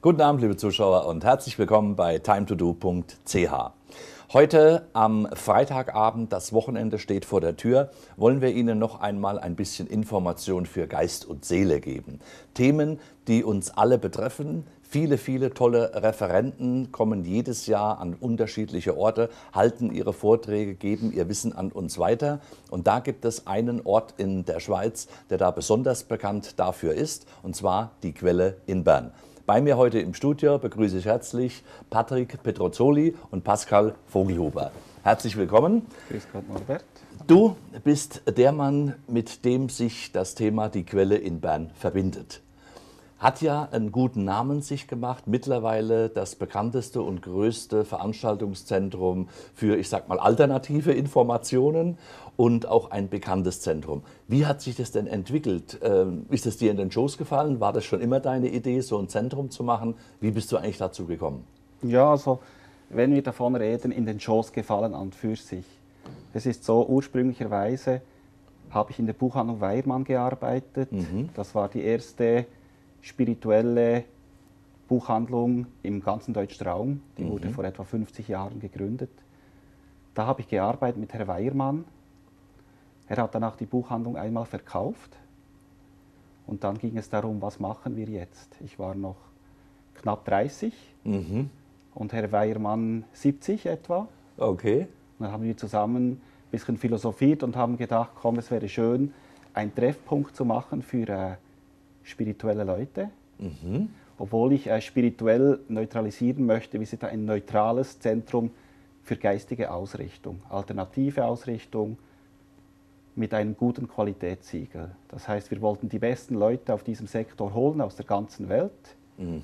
Guten Abend, liebe Zuschauer, und herzlich willkommen bei timetodo.ch. Heute am Freitagabend, das Wochenende steht vor der Tür, wollen wir Ihnen noch einmal ein bisschen Information für Geist und Seele geben. Themen, die uns alle betreffen. Viele tolle Referenten kommen jedes Jahr an unterschiedliche Orte, halten ihre Vorträge, geben ihr Wissen an uns weiter. Und da gibt es einen Ort in der Schweiz, der da besonders bekannt dafür ist, und zwar die Quelle in Bern. Bei mir heute im Studio begrüße ich herzlich Patrick Petrozzoli und Pascal Vogelhuber. Herzlich willkommen. Grüß Gott, Norbert. Du bist der Mann, mit dem sich das Thema die Quelle in Bern verbindet. Hat ja einen guten Namen sich gemacht, mittlerweile das bekannteste und größte Veranstaltungszentrum für, ich sag mal, alternative Informationen und auch ein bekanntes Zentrum. Wie hat sich das denn entwickelt? Ist es dir in den Schoß gefallen? War das schon immer deine Idee, so ein Zentrum zu machen? Wie bist du eigentlich dazu gekommen? Ja, also wenn wir davon reden, in den Schoß gefallen an und für sich. Es ist so, ursprünglicherweise habe ich in der Buchhandlung Weyermann gearbeitet. Das war die erste spirituelle Buchhandlung im ganzen deutschen Raum. Die wurde vor etwa 50 Jahren gegründet. Da habe ich gearbeitet mit Herrn Weyermann. Er hat danach die Buchhandlung einmal verkauft. Und dann ging es darum, was machen wir jetzt? Ich war noch knapp 30 und Herr Weyermann 70 etwa. Okay. Und dann haben wir zusammen ein bisschen philosophiert und haben gedacht, komm, es wäre schön, einen Treffpunkt zu machen für spirituelle Leute. Obwohl ich spirituell neutralisieren möchte, wir sind ein neutrales Zentrum für geistige Ausrichtung, alternative Ausrichtung mit einem guten Qualitätssiegel. Das heißt, wir wollten die besten Leute auf diesem Sektor holen aus der ganzen Welt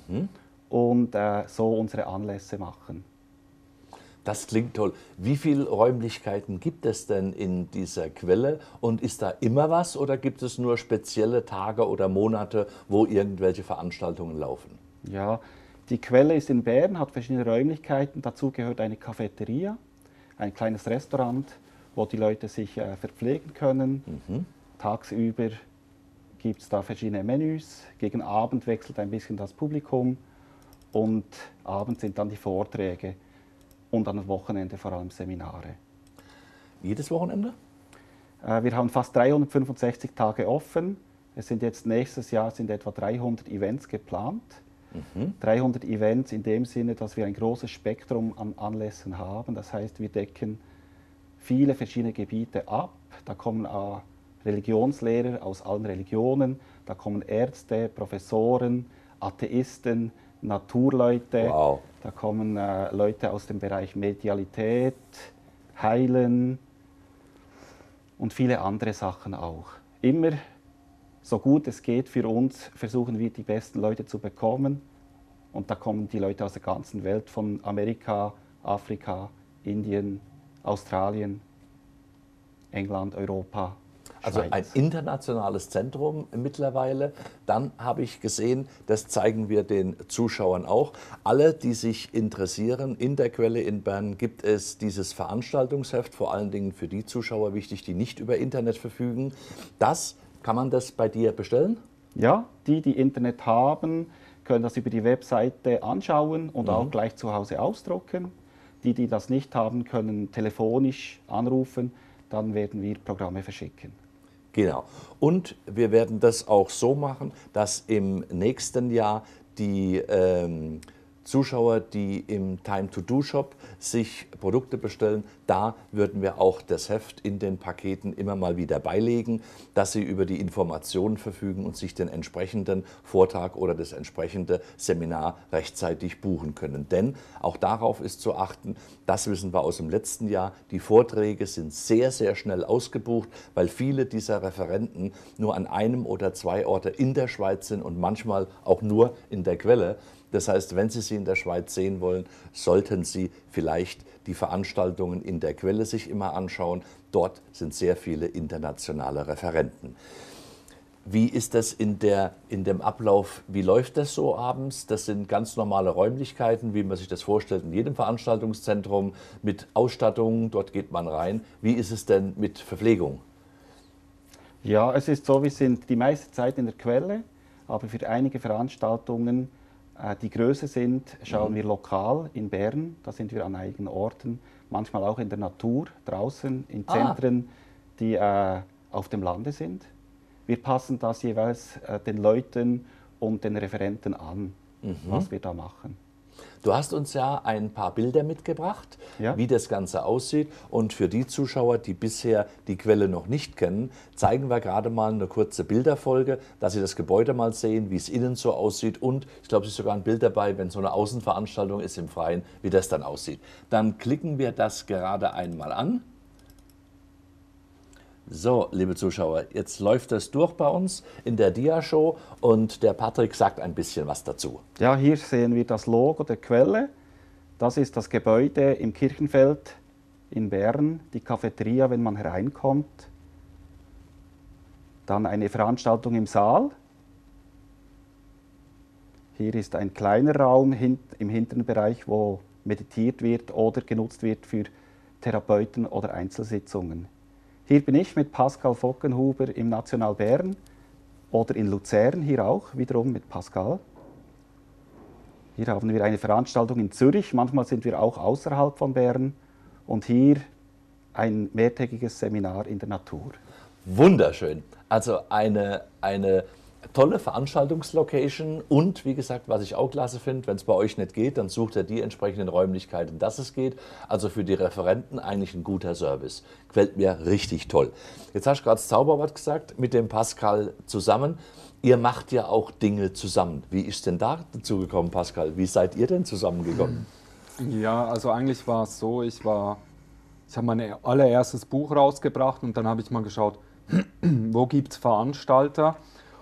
und so unsere Anlässe machen. Das klingt toll. Wie viele Räumlichkeiten gibt es denn in dieser Quelle? Und ist da immer was oder gibt es nur spezielle Tage oder Monate, wo irgendwelche Veranstaltungen laufen? Ja, die Quelle ist in Bern, hat verschiedene Räumlichkeiten. Dazu gehört eine Cafeteria, ein kleines Restaurant, wo die Leute sich verpflegen können. Tagsüber gibt es da verschiedene Menüs. Gegen Abend wechselt ein bisschen das Publikum und abends sind dann die Vorträge. Und am Wochenende vor allem Seminare. Jedes Wochenende? Wir haben fast 365 Tage offen. Es sind jetzt nächstes Jahr sind etwa 300 Events geplant. 300 Events in dem Sinne, dass wir ein großes Spektrum an Anlässen haben. Das heißt, wir decken viele verschiedene Gebiete ab. Da kommen Religionslehrer aus allen Religionen, da kommen Ärzte, Professoren, Atheisten, Naturleute. Wow. Da kommen Leute aus dem Bereich Medialität, Heilen und viele andere Sachen auch. Immer so gut es geht für uns, versuchen wir die besten Leute zu bekommen. Und da kommen die Leute aus der ganzen Welt, von Amerika, Afrika, Indien, Australien, England, Europa. Also ein internationales Zentrum mittlerweile. Dann habe ich gesehen, das zeigen wir den Zuschauern auch. Alle, die sich interessieren, in der Quelle in Bern gibt es dieses Veranstaltungsheft, vor allen Dingen für die Zuschauer wichtig, die nicht über Internet verfügen. Kann man das bei dir bestellen? Ja, die Internet haben, können das über die Webseite anschauen und auch gleich zu Hause ausdrucken. Die das nicht haben, können telefonisch anrufen, dann werden wir Programme verschicken. Genau. Und wir werden das auch so machen, dass im nächsten Jahr die Zuschauer, die im Time-to-Do-Shop sich Produkte bestellen, da würden wir auch das Heft in den Paketen immer mal wieder beilegen, dass sie über die Informationen verfügen und sich den entsprechenden Vortrag oder das entsprechende Seminar rechtzeitig buchen können. Denn auch darauf ist zu achten, das wissen wir aus dem letzten Jahr, die Vorträge sind sehr schnell ausgebucht, weil viele dieser Referenten nur an einem oder zwei Orte in der Schweiz sind und manchmal auch nur in der Quelle. Das heißt, wenn Sie sie in der Schweiz sehen wollen, sollten Sie vielleicht die Veranstaltungen in der Quelle sich immer anschauen. Dort sind sehr viele internationale Referenten. Wie ist das in dem Ablauf, wie läuft das so abends? Das sind ganz normale Räumlichkeiten, wie man sich das vorstellt, in jedem Veranstaltungszentrum mit Ausstattung, dort geht man rein. Wie ist es denn mit Verpflegung? Ja, es ist so, wir sind die meiste Zeit in der Quelle, aber für einige Veranstaltungen Die Größe sind, schauen wir lokal in Bern, da sind wir an einigen Orten, manchmal auch in der Natur, draußen, in Zentren, die auf dem Lande sind. Wir passen das jeweils den Leuten und den Referenten an, was wir da machen. Du hast uns ja ein paar Bilder mitgebracht, wie das Ganze aussieht. Und für die Zuschauer, die bisher die Quelle noch nicht kennen, zeigen wir gerade mal eine kurze Bilderfolge, dass sie das Gebäude mal sehen, wie es innen so aussieht. Und ich glaube, es ist sogar ein Bild dabei, wenn so eine Außenveranstaltung ist im Freien, wie das dann aussieht. Dann klicken wir das gerade einmal an. So, liebe Zuschauer, jetzt läuft das durch bei uns in der Dia-Show und der Patrick sagt ein bisschen was dazu. Ja, hier sehen wir das Logo der Quelle. Das ist das Gebäude im Kirchenfeld in Bern, die Cafeteria, wenn man hereinkommt. Dann eine Veranstaltung im Saal. Hier ist ein kleiner Raum im hinteren Bereich, wo meditiert wird oder genutzt wird für Therapeuten oder Einzelsitzungen. Hier bin ich mit Pascal Vockenhuber im National Bern oder in Luzern, hier auch wiederum mit Pascal. Hier haben wir eine Veranstaltung in Zürich, manchmal sind wir auch außerhalb von Bern und hier ein mehrtägiges Seminar in der Natur. Wunderschön. Also eine tolle Veranstaltungslocation und wie gesagt, was ich auch klasse finde, wenn es bei euch nicht geht, dann sucht ihr die entsprechenden Räumlichkeiten, dass es geht. Also für die Referenten eigentlich ein guter Service. Gefällt mir richtig toll. Jetzt hast du gerade das Zauberwort gesagt, mit dem Pascal zusammen. Ihr macht ja auch Dinge zusammen. Wie ist denn da dazu gekommen, Pascal? Wie seid ihr denn zusammengekommen? Ja, also eigentlich war es so, ich habe mein allererstes Buch rausgebracht und dann habe ich mal geschaut, wo gibt es Veranstalter?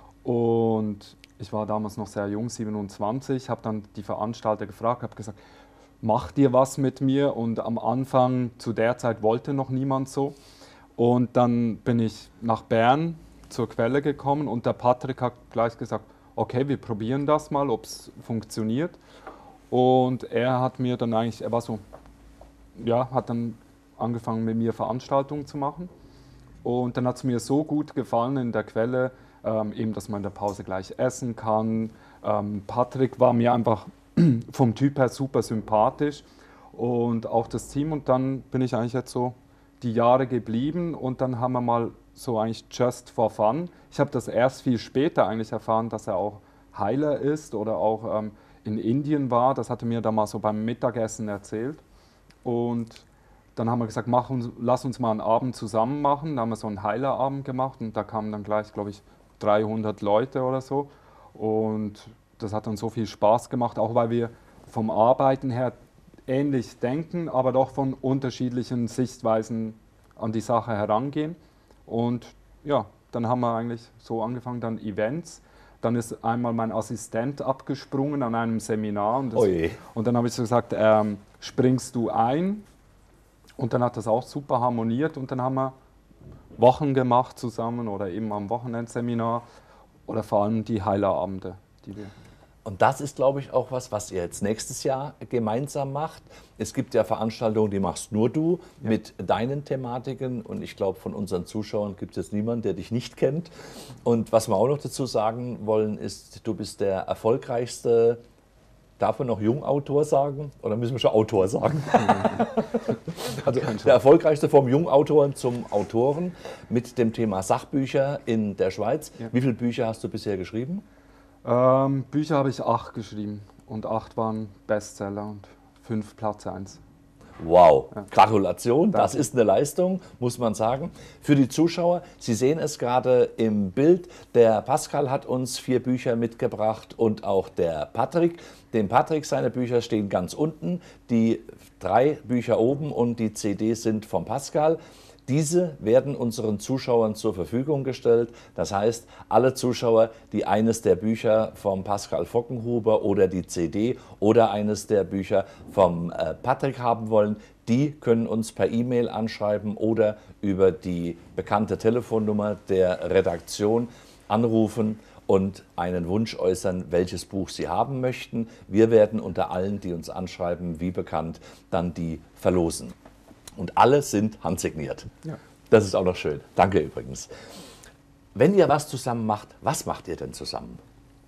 Und ich war damals noch sehr jung, 27, habe dann die Veranstalter gefragt, habe gesagt, macht ihr was mit mir? Und am Anfang, zu der Zeit, wollte noch niemand so. Und dann bin ich nach Bern zur Quelle gekommen und der Patrick hat gleich gesagt, okay, wir probieren das mal, ob es funktioniert. Und er hat mir dann eigentlich, er war so, ja, hat dann angefangen mit mir Veranstaltungen zu machen. Und dann hat es mir so gut gefallen in der Quelle, eben, dass man in der Pause gleich essen kann. Patrick war mir einfach vom Typ her super sympathisch und auch das Team. Und dann bin ich eigentlich jetzt so die Jahre geblieben und dann haben wir mal so eigentlich just for fun. Ich habe das erst viel später eigentlich erfahren, dass er auch Heiler ist oder auch in Indien war. Das hatte mir da mal so beim Mittagessen erzählt. Und dann haben wir gesagt, lass uns mal einen Abend zusammen machen. Da haben wir so einen Heilerabend gemacht und da kamen dann gleich, glaube ich, 300 Leute oder so. Und das hat dann so viel Spaß gemacht, auch weil wir vom Arbeiten her ähnlich denken, aber doch von unterschiedlichen Sichtweisen an die Sache herangehen. Und ja, dann haben wir eigentlich so angefangen, dann Events. Dann ist einmal mein Assistent abgesprungen an einem Seminar und dann habe ich so gesagt, springst du ein? Und dann hat das auch super harmoniert und dann haben wir Wochen gemacht zusammen oder eben am Wochenendseminar oder vor allem die Heilerabende, die wir. Und das ist, glaube ich, auch was ihr jetzt nächstes Jahr gemeinsam macht. Es gibt ja Veranstaltungen, die machst nur du mit deinen Thematiken. Und ich glaube, von unseren Zuschauern gibt es jetzt niemanden, der dich nicht kennt. Und was wir auch noch dazu sagen wollen, ist, du bist der erfolgreichste, darf man noch Jungautor sagen? Oder müssen wir schon Autor sagen? Also der erfolgreichste vom Jungautoren zum Autoren mit dem Thema Sachbücher in der Schweiz. Ja. Wie viele Bücher hast du bisher geschrieben? Bücher habe ich 8 geschrieben und 8 waren Bestseller und 5 Platz 1. Wow, ja. Gratulation, das ist eine Leistung, muss man sagen. Für die Zuschauer, Sie sehen es gerade im Bild, der Pascal hat uns 4 Bücher mitgebracht und auch der Patrick. Dem Patrick, seine Bücher stehen ganz unten, die 3 Bücher oben und die CDs sind vom Pascal. Diese werden unseren Zuschauern zur Verfügung gestellt. Das heißt, alle Zuschauer, die eines der Bücher vom Pascal Vockenhuber oder die CD oder eines der Bücher vom Patrick haben wollen, die können uns per E-Mail anschreiben oder über die bekannte Telefonnummer der Redaktion anrufen und einen Wunsch äußern, welches Buch Sie haben möchten. Wir werden unter allen, die uns anschreiben, wie bekannt, dann die verlosen. Und alle sind handsigniert. Ja. Das ist auch noch schön. Danke übrigens. Wenn ihr was zusammen macht, was macht ihr denn zusammen?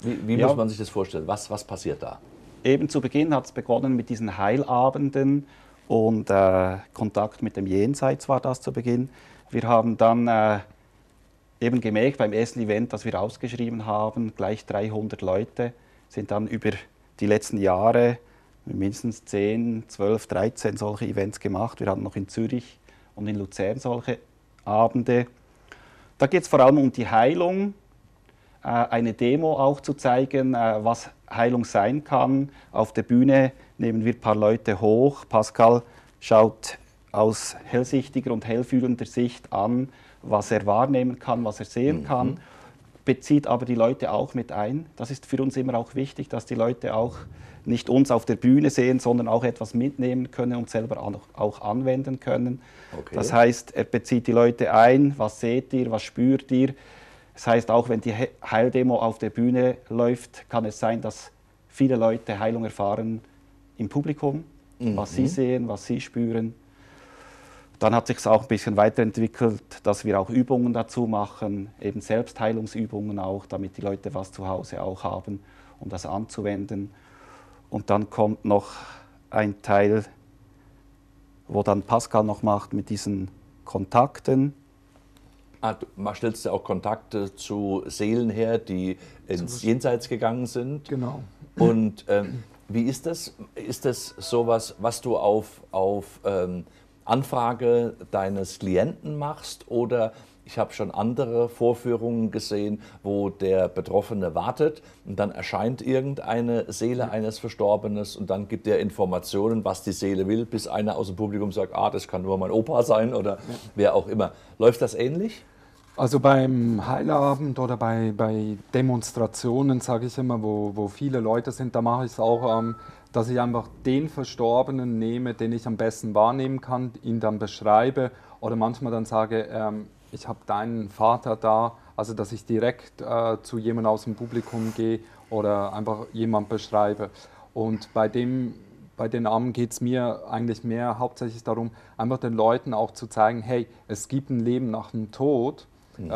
Wie muss man sich das vorstellen? Was passiert da? Eben zu Beginn hat es begonnen mit diesen Heilabenden und Kontakt mit dem Jenseits war das zu Beginn. Wir haben dann eben gemerkt beim ersten Event, das wir ausgeschrieben haben, gleich 300 Leute, sind dann über die letzten Jahre mindestens 10, 12, 13 solche Events gemacht. Wir hatten noch in Zürich und in Luzern solche Abende. Da geht es vor allem um die Heilung, eine Demo auch zu zeigen, was Heilung sein kann. Auf der Bühne nehmen wir ein paar Leute hoch. Pascal schaut aus hellsichtiger und hellfühlender Sicht an, was er wahrnehmen kann, was er sehen kann, bezieht aber die Leute auch mit ein. Das ist für uns immer auch wichtig, dass die Leute auch nicht uns auf der Bühne sehen, sondern auch etwas mitnehmen können und selber auch anwenden können. Okay. Das heißt, er bezieht die Leute ein, was seht ihr, was spürt ihr. Das heißt, auch wenn die Heildemo auf der Bühne läuft, kann es sein, dass viele Leute Heilung erfahren im Publikum, was sie sehen, was sie spüren. Dann hat sich es auch ein bisschen weiterentwickelt, dass wir auch Übungen dazu machen, eben Selbstheilungsübungen auch, damit die Leute was zu Hause auch haben, um das anzuwenden. Und dann kommt noch ein Teil, wo dann Pascal noch macht mit diesen Kontakten. Man stellst ja auch Kontakte zu Seelen her, die ins Jenseits gegangen sind. Genau. Und wie ist das? Ist das sowas, was du auf Anfrage deines Klienten machst, oder ich habe schon andere Vorführungen gesehen, wo der Betroffene wartet und dann erscheint irgendeine Seele eines Verstorbenen und dann gibt er Informationen, was die Seele will, bis einer aus dem Publikum sagt, das kann nur mein Opa sein oder wer auch immer. Läuft das ähnlich? Also beim Heilabend oder bei Demonstrationen, sage ich immer, wo viele Leute sind, da mache ich es auch, dass ich einfach den Verstorbenen nehme, den ich am besten wahrnehmen kann, ihn dann beschreibe oder manchmal dann sage, ich habe deinen Vater da, also dass ich direkt zu jemandem aus dem Publikum gehe oder einfach jemand beschreibe. Und bei den Abenden geht es mir eigentlich mehr hauptsächlich darum, einfach den Leuten auch zu zeigen, hey, es gibt ein Leben nach dem Tod.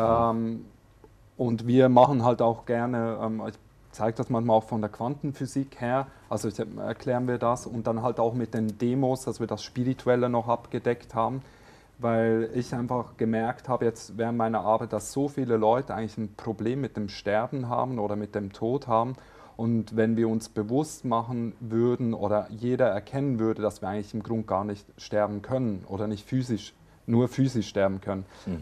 Und wir machen halt auch gerne, ich zeige das manchmal auch von der Quantenphysik her, also erklären wir das und dann halt auch mit den Demos, dass wir das Spirituelle noch abgedeckt haben, weil ich einfach gemerkt habe jetzt während meiner Arbeit, dass so viele Leute eigentlich ein Problem mit dem Sterben haben oder mit dem Tod haben. Und wenn wir uns bewusst machen würden oder jeder erkennen würde, dass wir eigentlich im Grunde gar nicht sterben können oder nicht nur physisch sterben können,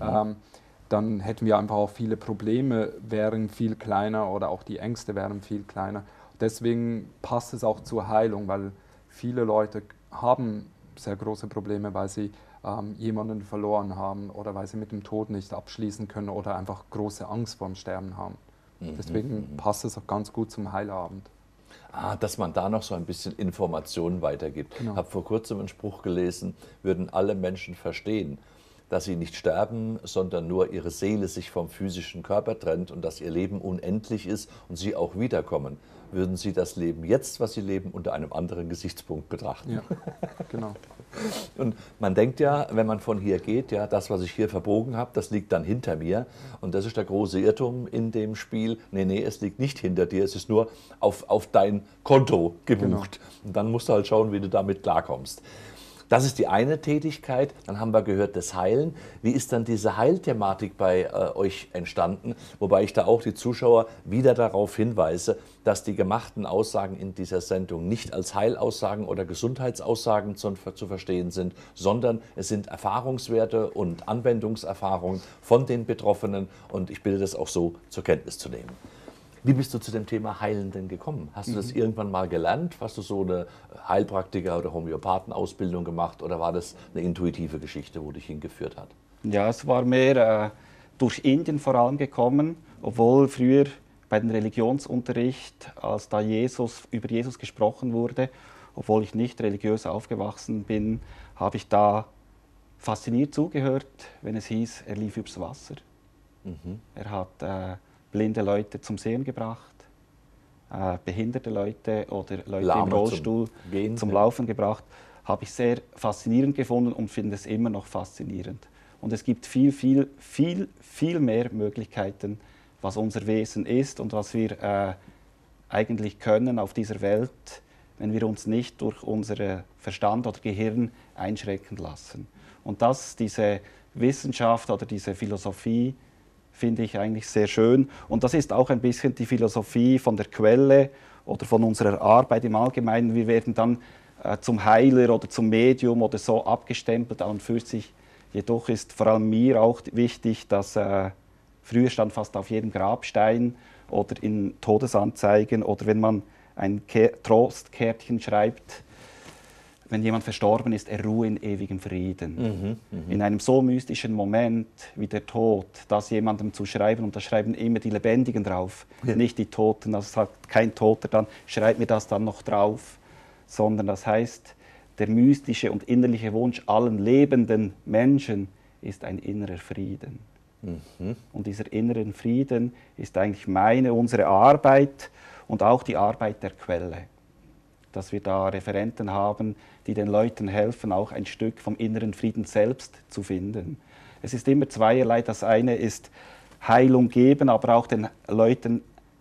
dann hätten wir einfach auch viele Probleme, wären viel kleiner oder auch die Ängste wären viel kleiner. Deswegen passt es auch zur Heilung, weil viele Leute haben sehr große Probleme, weil sie jemanden verloren haben oder weil sie mit dem Tod nicht abschließen können oder einfach große Angst vorm Sterben haben. Deswegen passt es auch ganz gut zum Heilabend. Dass man da noch so ein bisschen Informationen weitergibt. Ich habe vor kurzem einen Spruch gelesen, würden alle Menschen verstehen, dass sie nicht sterben, sondern nur ihre Seele sich vom physischen Körper trennt und dass ihr Leben unendlich ist und sie auch wiederkommen, würden sie das Leben jetzt, was sie leben, unter einem anderen Gesichtspunkt betrachten. Ja, genau. Und man denkt ja, wenn man von hier geht, ja, das, was ich hier verbogen habe, das liegt dann hinter mir. Und das ist der große Irrtum in dem Spiel. Nee, es liegt nicht hinter dir, es ist nur auf dein Konto gebucht. Genau. Und dann musst du halt schauen, wie du damit klarkommst. Das ist die eine Tätigkeit. Dann haben wir gehört, das Heilen. Wie ist dann diese Heilthematik bei euch entstanden? Wobei ich da auch die Zuschauer wieder darauf hinweise, dass die gemachten Aussagen in dieser Sendung nicht als Heilaussagen oder Gesundheitsaussagen zu verstehen sind, sondern es sind Erfahrungswerte und Anwendungserfahrungen von den Betroffenen. Und ich bitte das auch so zur Kenntnis zu nehmen. Wie bist du zu dem Thema Heilen denn gekommen? Hast du das irgendwann mal gelernt? Hast du so eine Heilpraktiker- oder Homöopathen-Ausbildung gemacht oder war das eine intuitive Geschichte, wo dich hingeführt hat? Ja, es war mehr durch Indien vor allem gekommen, obwohl früher bei dem Religionsunterricht, als da über Jesus gesprochen wurde, obwohl ich nicht religiös aufgewachsen bin, habe ich da fasziniert zugehört, wenn es hieß, er lief übers Wasser. Er hat blinde Leute zum Sehen gebracht, behinderte Leute oder Leute im Rollstuhl zum Laufen gebracht. Habe ich sehr faszinierend gefunden und finde es immer noch faszinierend. Und es gibt viel mehr Möglichkeiten, was unser Wesen ist und was wir eigentlich können auf dieser Welt, wenn wir uns nicht durch unser Verstand oder Gehirn einschränken lassen. Und diese Wissenschaft oder diese Philosophie finde ich eigentlich sehr schön. Und das ist auch ein bisschen die Philosophie von der Quelle oder von unserer Arbeit im Allgemeinen. Wir werden dann zum Heiler oder zum Medium oder so abgestempelt an und für sich. Jedoch ist vor allem mir auch wichtig, dass früher stand fast auf jedem Grabstein oder in Todesanzeigen oder wenn man ein Trostkärtchen schreibt, wenn jemand verstorben ist, er ruhe in ewigem Frieden. In einem so mystischen Moment wie der Tod, das jemandem zu schreiben, und da schreiben immer die Lebendigen drauf, nicht die Toten. Also sagt kein Toter dann, schreibt mir das dann noch drauf, sondern das heißt, der mystische und innerliche Wunsch allen lebenden Menschen ist ein innerer Frieden. Und dieser innere Frieden ist eigentlich unsere Arbeit und auch die Arbeit der Quelle. Dass wir da Referenten haben, die den Leuten helfen, auch ein Stück vom inneren Frieden selbst zu finden. Es ist immer zweierlei. Das eine ist Heilung geben, aber auch den Leuten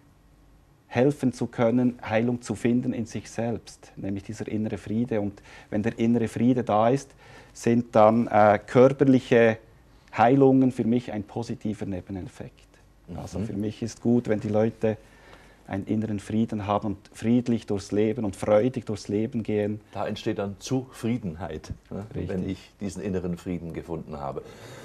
helfen zu können, Heilung zu finden in sich selbst, nämlich dieser innere Friede. Und wenn der innere Friede da ist, sind dann körperliche Heilungen für mich ein positiver Nebeneffekt. Also für mich ist gut, wenn die Leute einen inneren Frieden haben und friedlich durchs Leben und freudig durchs Leben gehen. Da entsteht dann Zufriedenheit, ne, wenn ich diesen inneren Frieden gefunden habe.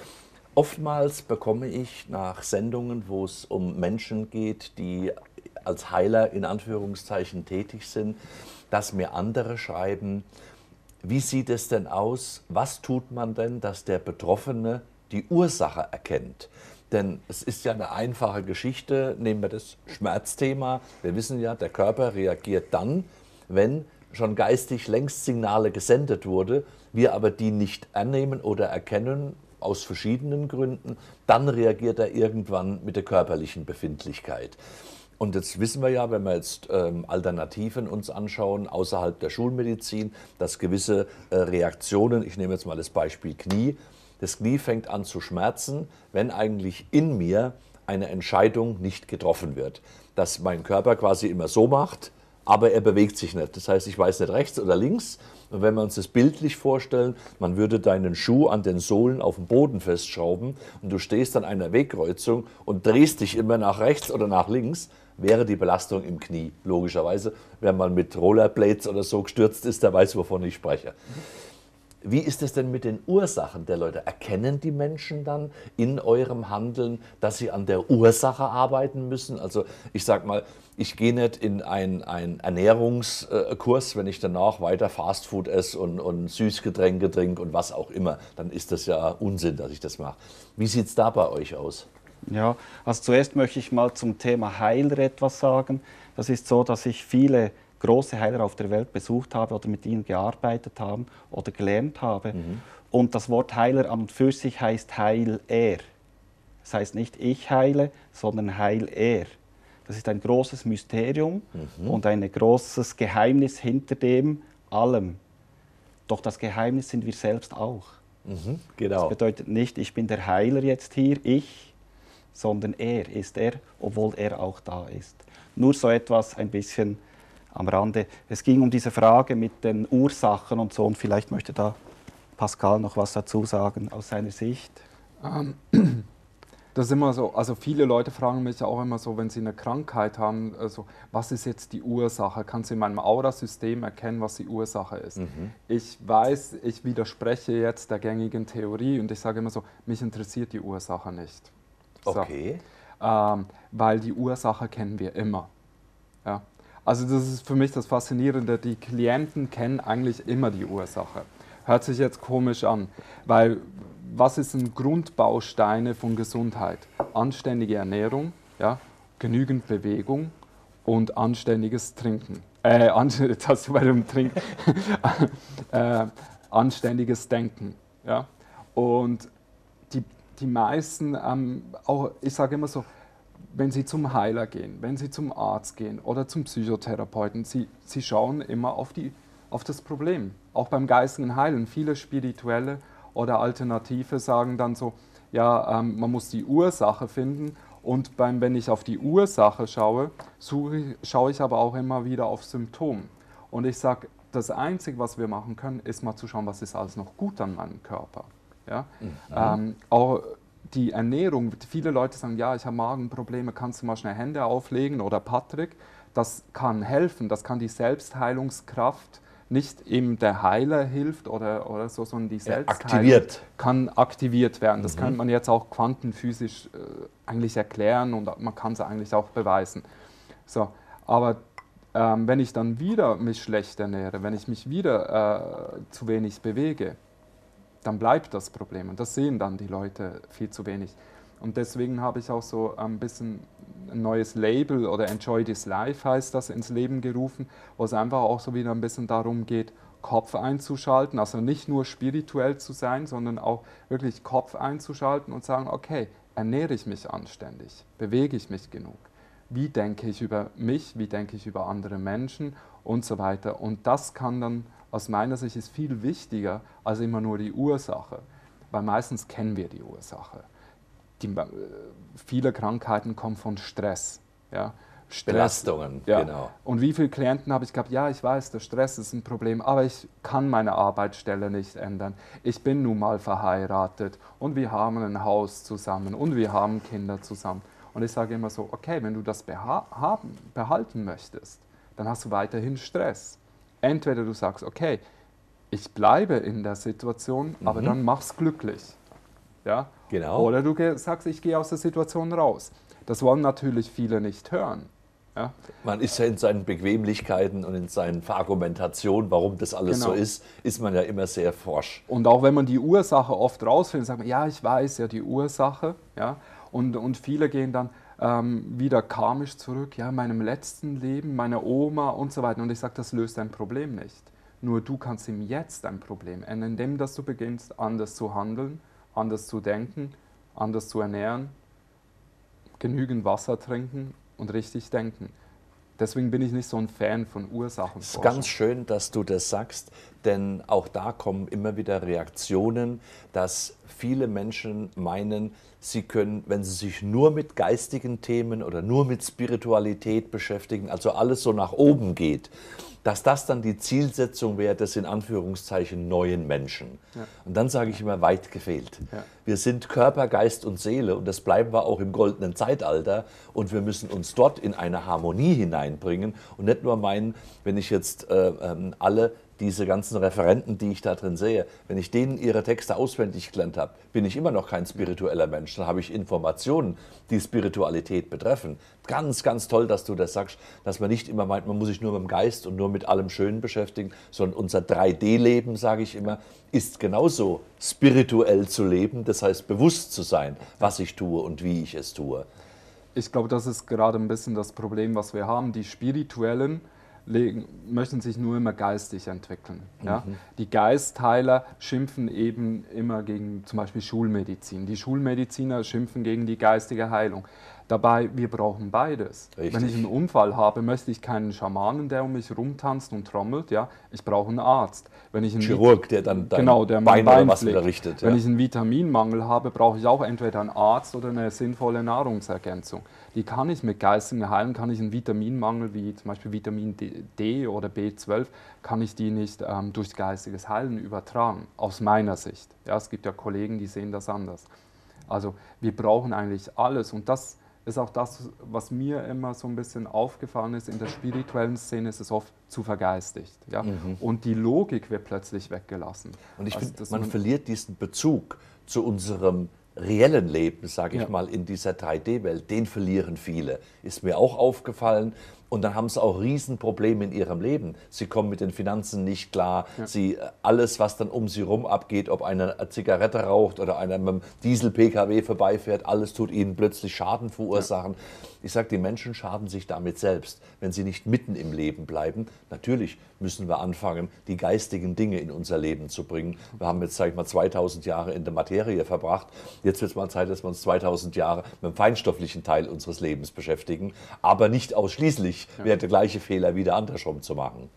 Oftmals bekomme ich nach Sendungen, wo es um Menschen geht, die als Heiler in Anführungszeichen tätig sind, dass mir andere schreiben, wie sieht es denn aus, was tut man denn, dass der Betroffene die Ursache erkennt? Denn es ist ja eine einfache Geschichte, nehmen wir das Schmerzthema. Wir wissen ja, der Körper reagiert dann, wenn schon geistig längst Signale gesendet wurde, wir aber die nicht annehmen oder erkennen, aus verschiedenen Gründen, dann reagiert er irgendwann mit der körperlichen Befindlichkeit. Und jetzt wissen wir ja, wenn wir jetzt Alternativen uns anschauen, außerhalb der Schulmedizin, dass gewisse Reaktionen, ich nehme jetzt mal das Beispiel Knie, das Knie fängt an zu schmerzen, wenn eigentlich in mir eine Entscheidung nicht getroffen wird. Dass mein Körper quasi immer so macht, aber er bewegt sich nicht. Das heißt, ich weiß nicht rechts oder links. Und wenn wir uns das bildlich vorstellen, man würde deinen Schuh an den Sohlen auf dem Boden festschrauben und du stehst an einer Wegkreuzung und drehst dich immer nach rechts oder nach links, wäre die Belastung im Knie, logischerweise. Wer mal mit Rollerblades oder so gestürzt ist, der weiß, wovon ich spreche. Wie ist es denn mit den Ursachen der Leute? Erkennen die Menschen dann in eurem Handeln, dass sie an der Ursache arbeiten müssen? Also ich sage mal, ich gehe nicht in einen Ernährungskurs, wenn ich danach weiter Fastfood esse und Süßgetränke trinke und was auch immer. Dann ist das ja Unsinn, dass ich das mache. Wie sieht es da bei euch aus? Ja, also zuerst möchte ich mal zum Thema Heiler etwas sagen. Das ist so, dass ich viele große Heiler auf der Welt besucht habe oder mit ihnen gearbeitet habe oder gelernt habe. Und das Wort Heiler an und für sich heißt Heil er. Das heißt nicht ich heile, sondern Heil er. Das ist ein großes Mysterium und ein großes Geheimnis hinter dem allem. Doch das Geheimnis sind wir selbst auch. Genau. Das bedeutet nicht, ich bin der Heiler jetzt hier, ich, sondern er ist er, obwohl er auch da ist. Nur so etwas ein bisschen am Rande. Es ging um diese Frage mit den Ursachen und so, und vielleicht möchte da Pascal noch was dazu sagen aus seiner Sicht. Das ist immer so, also viele Leute fragen mich auch immer so, wenn sie eine Krankheit haben, also, was ist jetzt die Ursache? Kannst du in meinem Aurasystem erkennen, was die Ursache ist? Ich weiß, ich widerspreche jetzt der gängigen Theorie und ich sage immer so, mich interessiert die Ursache nicht. Okay. So, weil die Ursache kennen wir immer. Ja? Also das ist für mich das Faszinierende, die Klienten kennen eigentlich immer die Ursache. Hört sich jetzt komisch an, weil was sind Grundbausteine von Gesundheit? Anständige Ernährung, ja, genügend Bewegung und anständiges Trinken. Jetzt hast du bei dem Trinken. Anständiges Denken. Ja? Und die meisten, auch, ich sage immer so, wenn Sie zum Heiler gehen, wenn Sie zum Arzt gehen oder zum Psychotherapeuten, Sie schauen immer auf das Problem. Auch beim geistigen Heilen. Viele Spirituelle oder Alternative sagen dann so, ja, man muss die Ursache finden Und wenn ich auf die Ursache schaue, schaue ich aber auch immer wieder auf Symptom. Und ich sage, das Einzige, was wir machen können, ist mal zu schauen, was ist alles noch gut an meinem Körper. Ja? Auch die Ernährung, viele Leute sagen, ja, ich habe Magenprobleme, kannst du mal schnell Hände auflegen oder Patrick, das kann helfen, das kann die Selbstheilungskraft, nicht eben der Heiler hilft oder so, sondern die Selbstheilung kann aktiviert werden. Das könnte man jetzt auch quantenphysisch eigentlich erklären und man kann es eigentlich auch beweisen. So, aber wenn ich dann wieder mich schlecht ernähre, wenn ich mich wieder zu wenig bewege, dann bleibt das Problem. Und das sehen dann die Leute viel zu wenig. Und deswegen habe ich auch so ein bisschen ein neues Label oder Enjoy This Life heißt das ins Leben gerufen, wo es einfach auch so wieder ein bisschen darum geht, Kopf einzuschalten, also nicht nur spirituell zu sein, sondern auch wirklich Kopf einzuschalten und sagen, okay, ernähre ich mich anständig, bewege ich mich genug, wie denke ich über mich, wie denke ich über andere Menschen und so weiter. Und das kann dann aus meiner Sicht ist viel wichtiger als immer nur die Ursache, weil meistens kennen wir die Ursache. Viele Krankheiten kommen von Stress. Ja? Belastungen, ja. Genau. Und wie viele Klienten habe ich gehabt, ja, ich weiß, der Stress ist ein Problem, aber ich kann meine Arbeitsstelle nicht ändern. Ich bin nun mal verheiratet und wir haben ein Haus zusammen und wir haben Kinder zusammen. Und ich sage immer so, okay, wenn du das behalten möchtest, dann hast du weiterhin Stress. Entweder du sagst, okay, ich bleibe in der Situation, aber dann mach's glücklich. Ja? Genau. Oder du sagst, ich gehe aus der Situation raus. Das wollen natürlich viele nicht hören. Ja? Man ist ja in seinen Bequemlichkeiten und in seinen Verargumentationen, warum das alles so ist man ja immer sehr forsch. Und auch wenn man die Ursache oft rausfindet, sagt man, ja, ich weiß ja die Ursache. Ja? Und viele gehen dann wieder karmisch zurück, ja, in meinem letzten Leben, meine Oma und so weiter. Und ich sage, das löst dein Problem nicht. Nur du kannst im Jetzt ein Problem ändern, indem dass du beginnst, anders zu handeln, anders zu denken, anders zu ernähren, genügend Wasser trinken und richtig denken. Deswegen bin ich nicht so ein Fan von Ursachenforschung. Es ist ganz schön, dass du das sagst, denn auch da kommen immer wieder Reaktionen, dass viele Menschen meinen, sie können, wenn sie sich nur mit geistigen Themen oder nur mit Spiritualität beschäftigen, also alles so nach oben geht, dass das dann die Zielsetzung wäre des in Anführungszeichen neuen Menschen. Ja. Und dann sage ich immer, weit gefehlt. Ja. Wir sind Körper, Geist und Seele und das bleiben wir auch im goldenen Zeitalter und wir müssen uns dort in eine Harmonie hineinbringen und nicht nur meinen, wenn ich jetzt alle diese ganzen Referenten, die ich da drin sehe, wenn ich denen ihre Texte auswendig gelernt habe, bin ich immer noch kein spiritueller Mensch. Dann habe ich Informationen, die Spiritualität betreffen. Ganz, ganz toll, dass du das sagst, dass man nicht immer meint, man muss sich nur mit dem Geist und nur mit allem Schönen beschäftigen, sondern unser 3D-Leben, sage ich immer, ist genauso spirituell zu leben, das heißt bewusst zu sein, was ich tue und wie ich es tue. Ich glaube, das ist gerade ein bisschen das Problem, was wir haben. Die Spirituellen möchten sich nur immer geistig entwickeln. Ja? Die Geistheiler schimpfen eben immer gegen zum Beispiel Schulmedizin. Die Schulmediziner schimpfen gegen die geistige Heilung. Dabei, wir brauchen beides. Richtig. Wenn ich einen Unfall habe, möchte ich keinen Schamanen, der um mich rumtanzt und trommelt. Ja? Ich brauche einen Arzt. Wenn ich einen Chirurg, der dann dein der Bein oder was wieder richtet. Wenn ich einen Vitaminmangel habe, brauche ich auch entweder einen Arzt oder eine sinnvolle Nahrungsergänzung. Die kann ich mit geistigen heilen, kann ich einen Vitaminmangel wie zum Beispiel Vitamin D oder B12, kann ich die nicht durch geistiges Heilen übertragen, aus meiner Sicht. Ja, es gibt ja Kollegen, die sehen das anders. Also wir brauchen eigentlich alles und das ist auch das, was mir immer so ein bisschen aufgefallen ist. In der spirituellen Szene ist es oft zu vergeistigt. Ja? Und die Logik wird plötzlich weggelassen. Und ich finde, man verliert diesen Bezug zu unserem reellen Leben, sage ich mal, in dieser 3D-Welt, den verlieren viele. Ist mir auch aufgefallen. Und dann haben sie auch Riesenprobleme in ihrem Leben. Sie kommen mit den Finanzen nicht klar. Ja. Alles, was dann um sie rum abgeht, ob einer eine Zigarette raucht oder einer mit dem Diesel-PKW vorbeifährt, alles tut ihnen plötzlich Schaden verursachen. Ja. Ich sage, die Menschen schaden sich damit selbst, wenn sie nicht mitten im Leben bleiben. Natürlich müssen wir anfangen, die geistigen Dinge in unser Leben zu bringen. Wir haben jetzt, sage ich mal, 2000 Jahre in der Materie verbracht. Jetzt wird es mal Zeit, dass wir uns 2000 Jahre mit dem feinstofflichen Teil unseres Lebens beschäftigen, aber nicht ausschließlich. Wäre der gleiche Fehler wieder andersrum zu machen.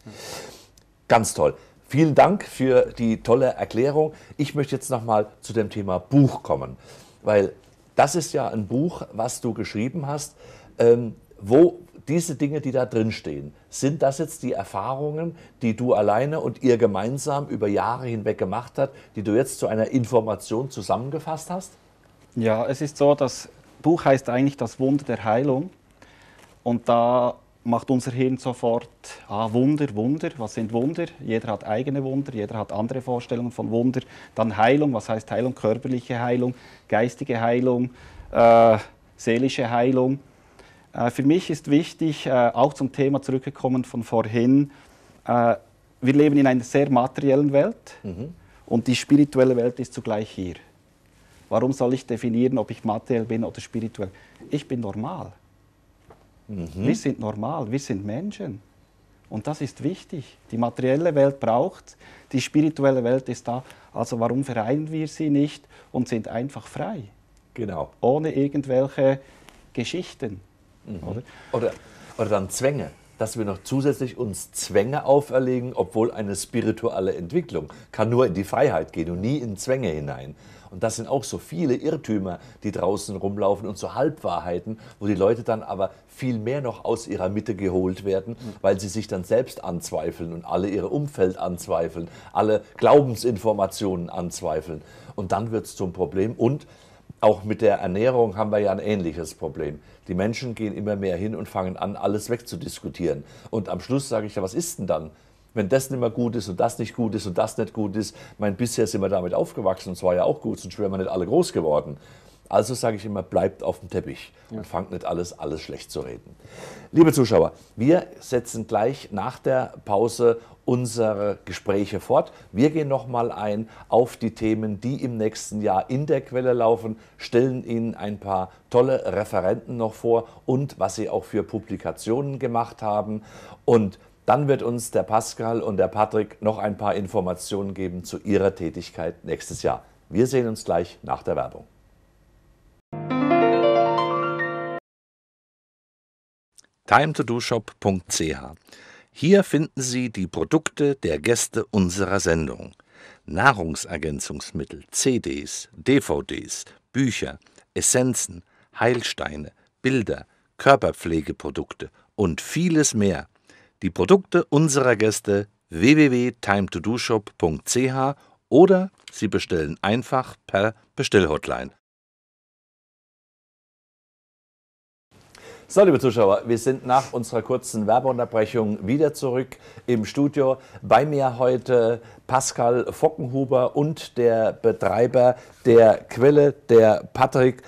Ganz toll. Vielen Dank für die tolle Erklärung. Ich möchte jetzt noch mal zu dem Thema Buch kommen, weil das ist ja ein Buch, was du geschrieben hast, wo diese Dinge, die da drin stehen, sind das jetzt die Erfahrungen, die du alleine und ihr gemeinsam über Jahre hinweg gemacht habt, die du jetzt zu einer Information zusammengefasst hast? Ja, es ist so, das Buch heißt eigentlich Das Wunder der Heilung. Und da macht unser Hirn sofort, Wunder, Wunder, was sind Wunder? Jeder hat eigene Wunder, jeder hat andere Vorstellungen von Wunder. Dann Heilung, was heißt Heilung? Körperliche Heilung, geistige Heilung, seelische Heilung. Für mich ist wichtig, auch zum Thema zurückgekommen von vorhin, wir leben in einer sehr materiellen Welt und die spirituelle Welt ist zugleich hier. Warum soll ich definieren, ob ich materiell bin oder spirituell? Ich bin normal. Wir sind normal, wir sind Menschen. Und das ist wichtig. Die materielle Welt braucht, die spirituelle Welt ist da. Also warum vereinen wir sie nicht und sind einfach frei? Genau. Ohne irgendwelche Geschichten. Oder dann Zwänge, dass wir noch zusätzlich uns Zwänge auferlegen, obwohl eine spirituelle Entwicklung kann nur in die Freiheit gehen und nie in Zwänge hinein. Und das sind auch so viele Irrtümer, die draußen rumlaufen und so Halbwahrheiten, wo die Leute dann aber viel mehr noch aus ihrer Mitte geholt werden, weil sie sich dann selbst anzweifeln und alle ihr Umfeld anzweifeln, alle Glaubensinformationen anzweifeln. Und dann wird es zum Problem. Und auch mit der Ernährung haben wir ja ein ähnliches Problem. Die Menschen gehen immer mehr hin und fangen an, alles wegzudiskutieren. Und am Schluss sage ich ja, was ist denn dann? Wenn das nicht mehr gut ist und das nicht gut ist und das nicht gut ist, bisher sind wir damit aufgewachsen und es war ja auch gut, sonst wären wir nicht alle groß geworden. Also sage ich immer, bleibt auf dem Teppich und fangt nicht alles schlecht zu reden. Liebe Zuschauer, wir setzen gleich nach der Pause unsere Gespräche fort. Wir gehen nochmal ein auf die Themen, die im nächsten Jahr in der Quelle laufen, stellen Ihnen ein paar tolle Referenten noch vor und was sie auch für Publikationen gemacht haben. Und dann wird uns der Pascal und der Patrick noch ein paar Informationen geben zu ihrer Tätigkeit nächstes Jahr. Wir sehen uns gleich nach der Werbung. timetodoshop.ch. Hier finden Sie die Produkte der Gäste unserer Sendung. Nahrungsergänzungsmittel, CDs, DVDs, Bücher, Essenzen, Heilsteine, Bilder, Körperpflegeprodukte und vieles mehr. Die Produkte unserer Gäste www.timetodoshop.ch oder Sie bestellen einfach per Bestellhotline. So, liebe Zuschauer, wir sind nach unserer kurzen Werbeunterbrechung wieder zurück im Studio. Bei mir heute Pascal Fockenhuber und der Betreiber der Quelle, der Patrick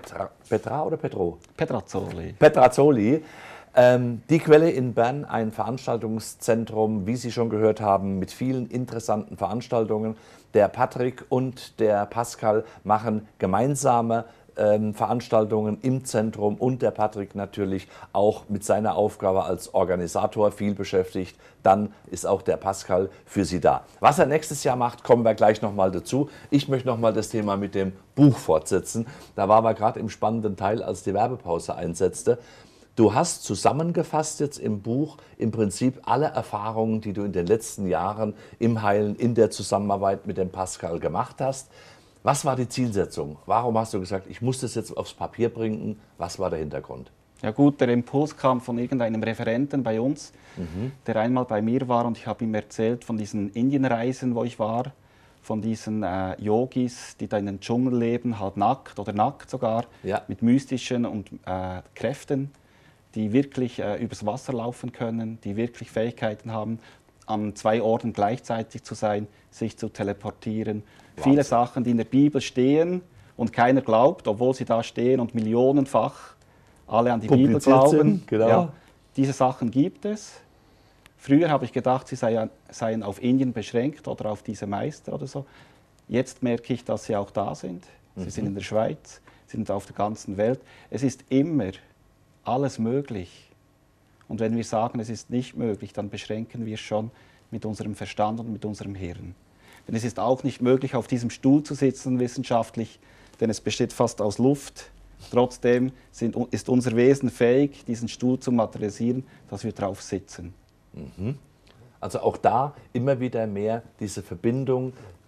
Petrazzoli. Die Quelle in Bern, ein Veranstaltungszentrum, wie Sie schon gehört haben, mit vielen interessanten Veranstaltungen. Der Patrick und der Pascal machen gemeinsame Veranstaltungen im Zentrum und der Patrick natürlich auch mit seiner Aufgabe als Organisator viel beschäftigt. Dann ist auch der Pascal für Sie da. Was er nächstes Jahr macht, kommen wir gleich nochmal dazu. Ich möchte nochmal das Thema mit dem Buch fortsetzen. Da waren wir gerade im spannenden Teil, als die Werbepause einsetzte. Du hast zusammengefasst jetzt im Buch im Prinzip alle Erfahrungen, die du in den letzten Jahren im Heilen, in der Zusammenarbeit mit dem Pascal gemacht hast. Was war die Zielsetzung? Warum hast du gesagt, ich muss das jetzt aufs Papier bringen? Was war der Hintergrund? Ja gut, der Impuls kam von irgendeinem Referenten bei uns, der einmal bei mir war und ich habe ihm erzählt von diesen Indienreisen, wo ich war, von diesen Yogis, die da in den Dschungel leben, halb nackt oder nackt sogar, mit mystischen und Kräften, die wirklich übers Wasser laufen können, die wirklich Fähigkeiten haben, an 2 Orten gleichzeitig zu sein, sich zu teleportieren. Wahnsinn. Viele Sachen, die in der Bibel stehen und keiner glaubt, obwohl sie da stehen und millionenfach alle an die Bibel glauben. Genau. Ja, diese Sachen gibt es. Früher habe ich gedacht, sie seien auf Indien beschränkt oder auf diese Meister oder so. Jetzt merke ich, dass sie auch da sind. Sie sind in der Schweiz, sie sind auf der ganzen Welt. Es ist immer alles möglich. Und wenn wir sagen, es ist nicht möglich, dann beschränken wir es schon mit unserem Verstand und mit unserem Hirn. Denn es ist auch nicht möglich, auf diesem Stuhl zu sitzen wissenschaftlich, denn es besteht fast aus Luft. Trotzdem ist unser Wesen fähig, diesen Stuhl zu materialisieren, dass wir drauf sitzen. Also auch da immer wieder mehr diese Verbindung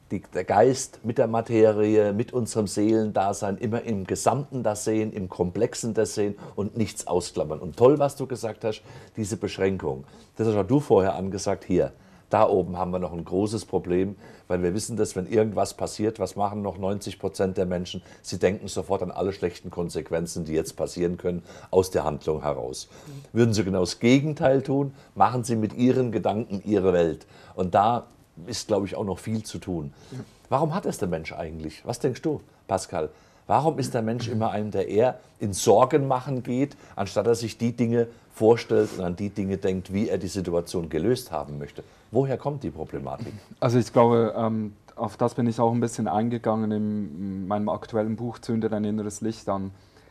der Geist mit der Materie, mit unserem Seelendasein immer im Gesamten das sehen, im Komplexen das sehen und nichts ausklammern. Und toll, was du gesagt hast, diese Beschränkung. Das hast auch du vorher angesagt, hier. Da oben haben wir noch ein großes Problem, weil wir wissen, dass wenn irgendwas passiert, was machen noch 90% der Menschen? Sie denken sofort an alle schlechten Konsequenzen, die jetzt passieren können, aus der Handlung heraus. Würden sie genau das Gegenteil tun, machen sie mit ihren Gedanken ihre Welt. Und da ist, glaube ich, auch noch viel zu tun. Warum hat es der Mensch eigentlich? Was denkst du, Pascal? Warum ist der Mensch immer einer, der eher in Sorgen machen geht, anstatt er sich die Dinge vorstellt und an die Dinge denkt, wie er die Situation gelöst haben möchte? Woher kommt die Problematik? Also ich glaube, auf das bin ich auch ein bisschen eingegangen in meinem aktuellen Buch Zünde dein inneres Licht an.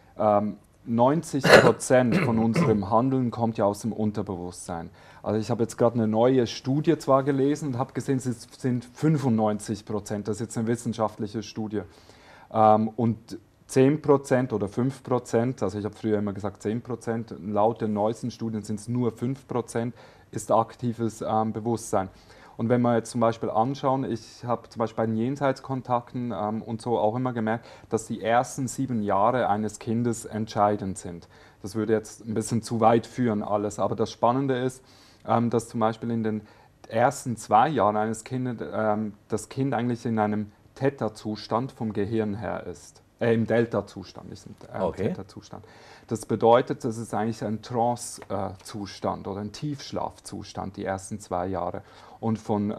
90% von unserem Handeln kommt ja aus dem Unterbewusstsein. Also ich habe jetzt gerade eine neue Studie zwar gelesen und habe gesehen, es sind 95%, das ist jetzt eine wissenschaftliche Studie. Und 10% oder 5%, also ich habe früher immer gesagt 10%, laut den neuesten Studien sind es nur 5%, ist aktives Bewusstsein. Und wenn wir jetzt zum Beispiel anschauen, ich habe zum Beispiel bei den Jenseitskontakten und so auch immer gemerkt, dass die ersten 7 Jahre eines Kindes entscheidend sind. Das würde jetzt ein bisschen zu weit führen alles, aber das Spannende ist, dass zum Beispiel in den ersten 2 Jahren eines Kindes das Kind eigentlich in einem Theta-Zustand vom Gehirn her ist. Im Delta-Zustand, nicht im Theta-Zustand. Das bedeutet, das ist eigentlich ein Trance-Zustand oder ein Tiefschlafzustand, die ersten 2 Jahre. Und von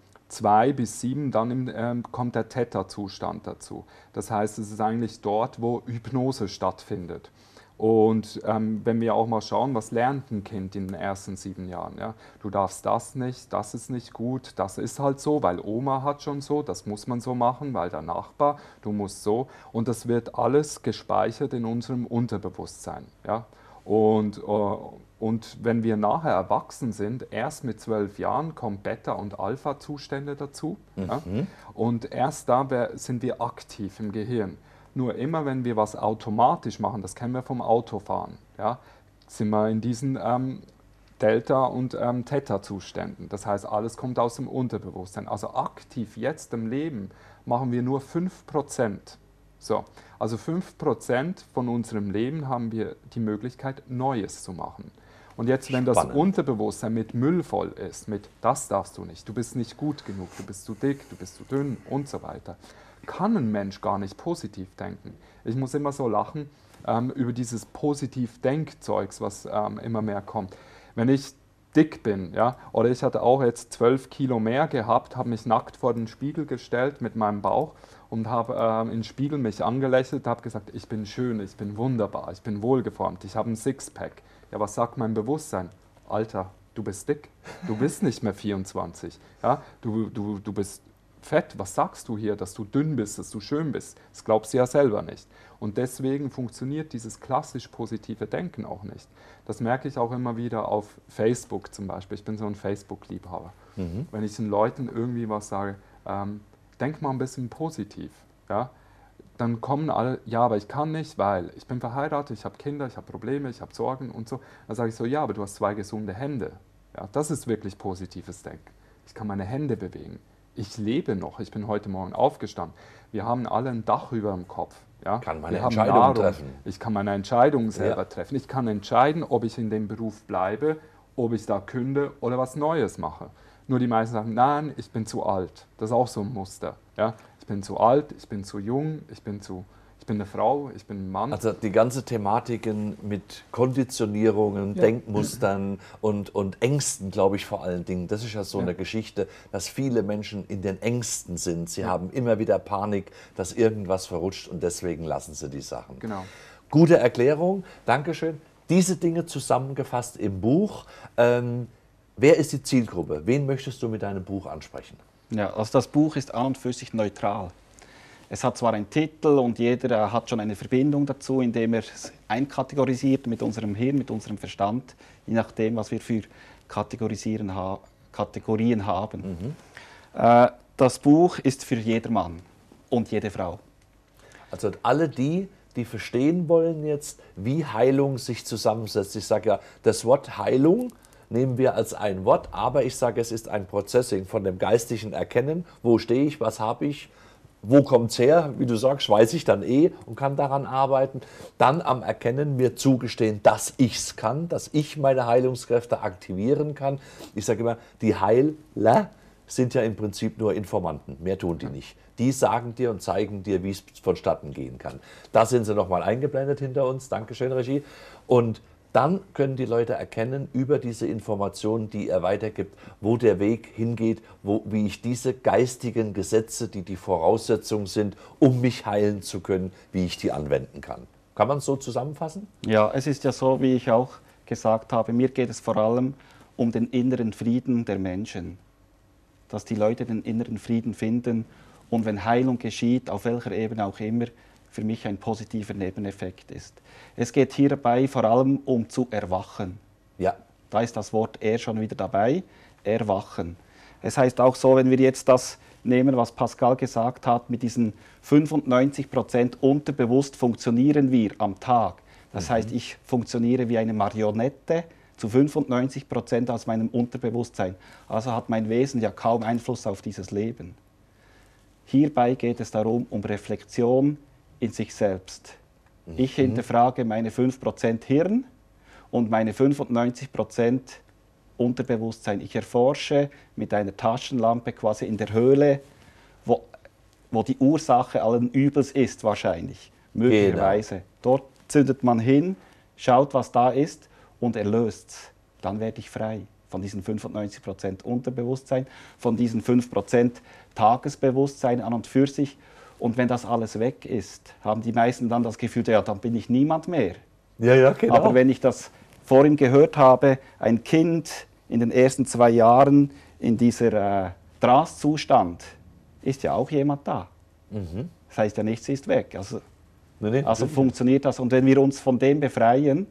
2 bis 7 dann kommt der Theta-Zustand dazu. Das heißt, es ist eigentlich dort, wo Hypnose stattfindet. Und wenn wir auch mal schauen, was lernt ein Kind in den ersten 7 Jahren? Ja? Du darfst das nicht, das ist nicht gut, das ist halt so, weil Oma hat schon so, das muss man so machen, weil der Nachbar, du musst so. Und das wird alles gespeichert in unserem Unterbewusstsein. Ja? Und wenn wir nachher erwachsen sind, erst mit 12 Jahren kommen Beta- und Alpha-Zustände dazu. Ja? Und erst da sind wir aktiv im Gehirn. Nur immer, wenn wir was automatisch machen, das kennen wir vom Autofahren, ja, sind wir in diesen Delta- und Theta-Zuständen. Das heißt, alles kommt aus dem Unterbewusstsein. Also aktiv jetzt im Leben machen wir nur 5%. So, also 5% von unserem Leben haben wir die Möglichkeit, Neues zu machen. Und jetzt, wenn das Unterbewusstsein mit Müll voll ist, mit das darfst du nicht, du bist nicht gut genug, du bist zu dick, du bist zu dünn und so weiter, kann ein Mensch gar nicht positiv denken. Ich muss immer so lachen über dieses Positiv-Denkzeugs, was immer mehr kommt. Wenn ich dick bin, ja, oder ich hatte auch jetzt 12 Kilo mehr gehabt, habe mich nackt vor den Spiegel gestellt mit meinem Bauch und habe im Spiegel mich angelächelt, habe gesagt, ich bin schön, ich bin wunderbar, ich bin wohlgeformt, ich habe ein Sixpack. Ja, was sagt mein Bewusstsein? Alter, du bist dick, du bist nicht mehr 24, ja, du bist fett, was sagst du hier, dass du dünn bist, dass du schön bist? Das glaubst du ja selber nicht. Und deswegen funktioniert dieses klassisch positive Denken auch nicht. Das merke ich auch immer wieder auf Facebook zum Beispiel. Ich bin so ein Facebook-Liebhaber. Wenn ich den Leuten irgendwie was sage, denk mal ein bisschen positiv. Ja? Dann kommen alle, ja, aber ich kann nicht, weil ich bin verheiratet, ich habe Kinder, ich habe Probleme, ich habe Sorgen und so. Dann sage ich so, ja, aber du hast 2 gesunde Hände. Ja, das ist wirklich positives Denken. Ich kann meine Hände bewegen. Ich lebe noch, ich bin heute Morgen aufgestanden. Wir haben alle ein Dach über dem Kopf. Ja? Kann meine Entscheidung treffen. Ich kann meine Entscheidung selber treffen. Ich kann entscheiden, ob ich in dem Beruf bleibe, ob ich da künde oder was Neues mache. Nur die meisten sagen, nein, ich bin zu alt. Das ist auch so ein Muster. Ja? Ich bin zu alt, ich bin zu jung, ich bin eine Frau, ich bin ein Mann. Also die ganze Thematiken mit Konditionierungen, Denkmustern und Ängsten, glaube ich vor allen Dingen, das ist ja so eine Geschichte, dass viele Menschen in den Ängsten sind. Sie haben immer wieder Panik, dass irgendwas verrutscht und deswegen lassen sie die Sachen. Genau. Gute Erklärung, Dankeschön. Diese Dinge zusammengefasst im Buch. Wer ist die Zielgruppe? Wen möchtest du mit deinem Buch ansprechen? Ja, also das Buch ist an und für sich neutral. Es hat zwar einen Titel und jeder hat schon eine Verbindung dazu, indem er es einkategorisiert mit unserem Hirn, mit unserem Verstand, je nachdem, was wir für Kategorien haben. Das Buch ist für jedermann und jede Frau. Also alle die verstehen wollen jetzt, wie Heilung sich zusammensetzt. Ich sage ja, das Wort Heilung nehmen wir als ein Wort, aber ich sage, es ist ein Processing von dem geistigen Erkennen, wo stehe ich, was habe ich, wo kommt es her, wie du sagst, weiß ich dann und kann daran arbeiten. Dann am Erkennen mir zugestehen, dass ich es kann, dass ich meine Heilungskräfte aktivieren kann. Ich sage immer, die Heiler sind ja im Prinzip nur Informanten, mehr tun die nicht. Die sagen dir und zeigen dir, wie es vonstatten gehen kann. Da sind sie nochmal eingeblendet hinter uns, Dankeschön Regie. Und dann können die Leute erkennen über diese Informationen, die er weitergibt, wo der Weg hingeht, wie ich diese geistigen Gesetze, die die Voraussetzung sind, um mich heilen zu können, wie ich die anwenden kann. Kann man es so zusammenfassen? Ja, es ist ja so, wie ich auch gesagt habe, mir geht es vor allem um den inneren Frieden der Menschen. Dass die Leute den inneren Frieden finden und wenn Heilung geschieht, auf welcher Ebene auch immer, für mich ein positiver Nebeneffekt ist. Es geht hierbei vor allem um zu erwachen. Ja. Da ist das Wort schon wieder dabei, erwachen. Es heißt auch so, wenn wir jetzt das nehmen, was Pascal gesagt hat, mit diesen 95% unterbewusst funktionieren wir am Tag. Das heißt, ich funktioniere wie eine Marionette zu 95% aus meinem Unterbewusstsein. Also hat mein Wesen ja kaum Einfluss auf dieses Leben. Hierbei geht es darum, um Reflexion in sich selbst. Ich hinterfrage meine 5% Hirn und meine 95% Unterbewusstsein. Ich erforsche mit einer Taschenlampe quasi in der Höhle, wo die Ursache allen Übels ist wahrscheinlich, möglicherweise. Genau. Dort zündet man hin, schaut, was da ist und erlöst es. Dann werde ich frei von diesen 95% Unterbewusstsein, von diesen 5% Tagesbewusstsein an und für sich. Und wenn das alles weg ist, haben die meisten dann das Gefühl, ja, dann bin ich niemand mehr. Ja, genau. Aber wenn ich das vorhin gehört habe, ein Kind in den ersten 2 Jahren in dieser Trance-Zustand, ist ja auch jemand da. Das heißt ja, nichts ist weg. Also funktioniert das. Und wenn wir uns von dem befreien,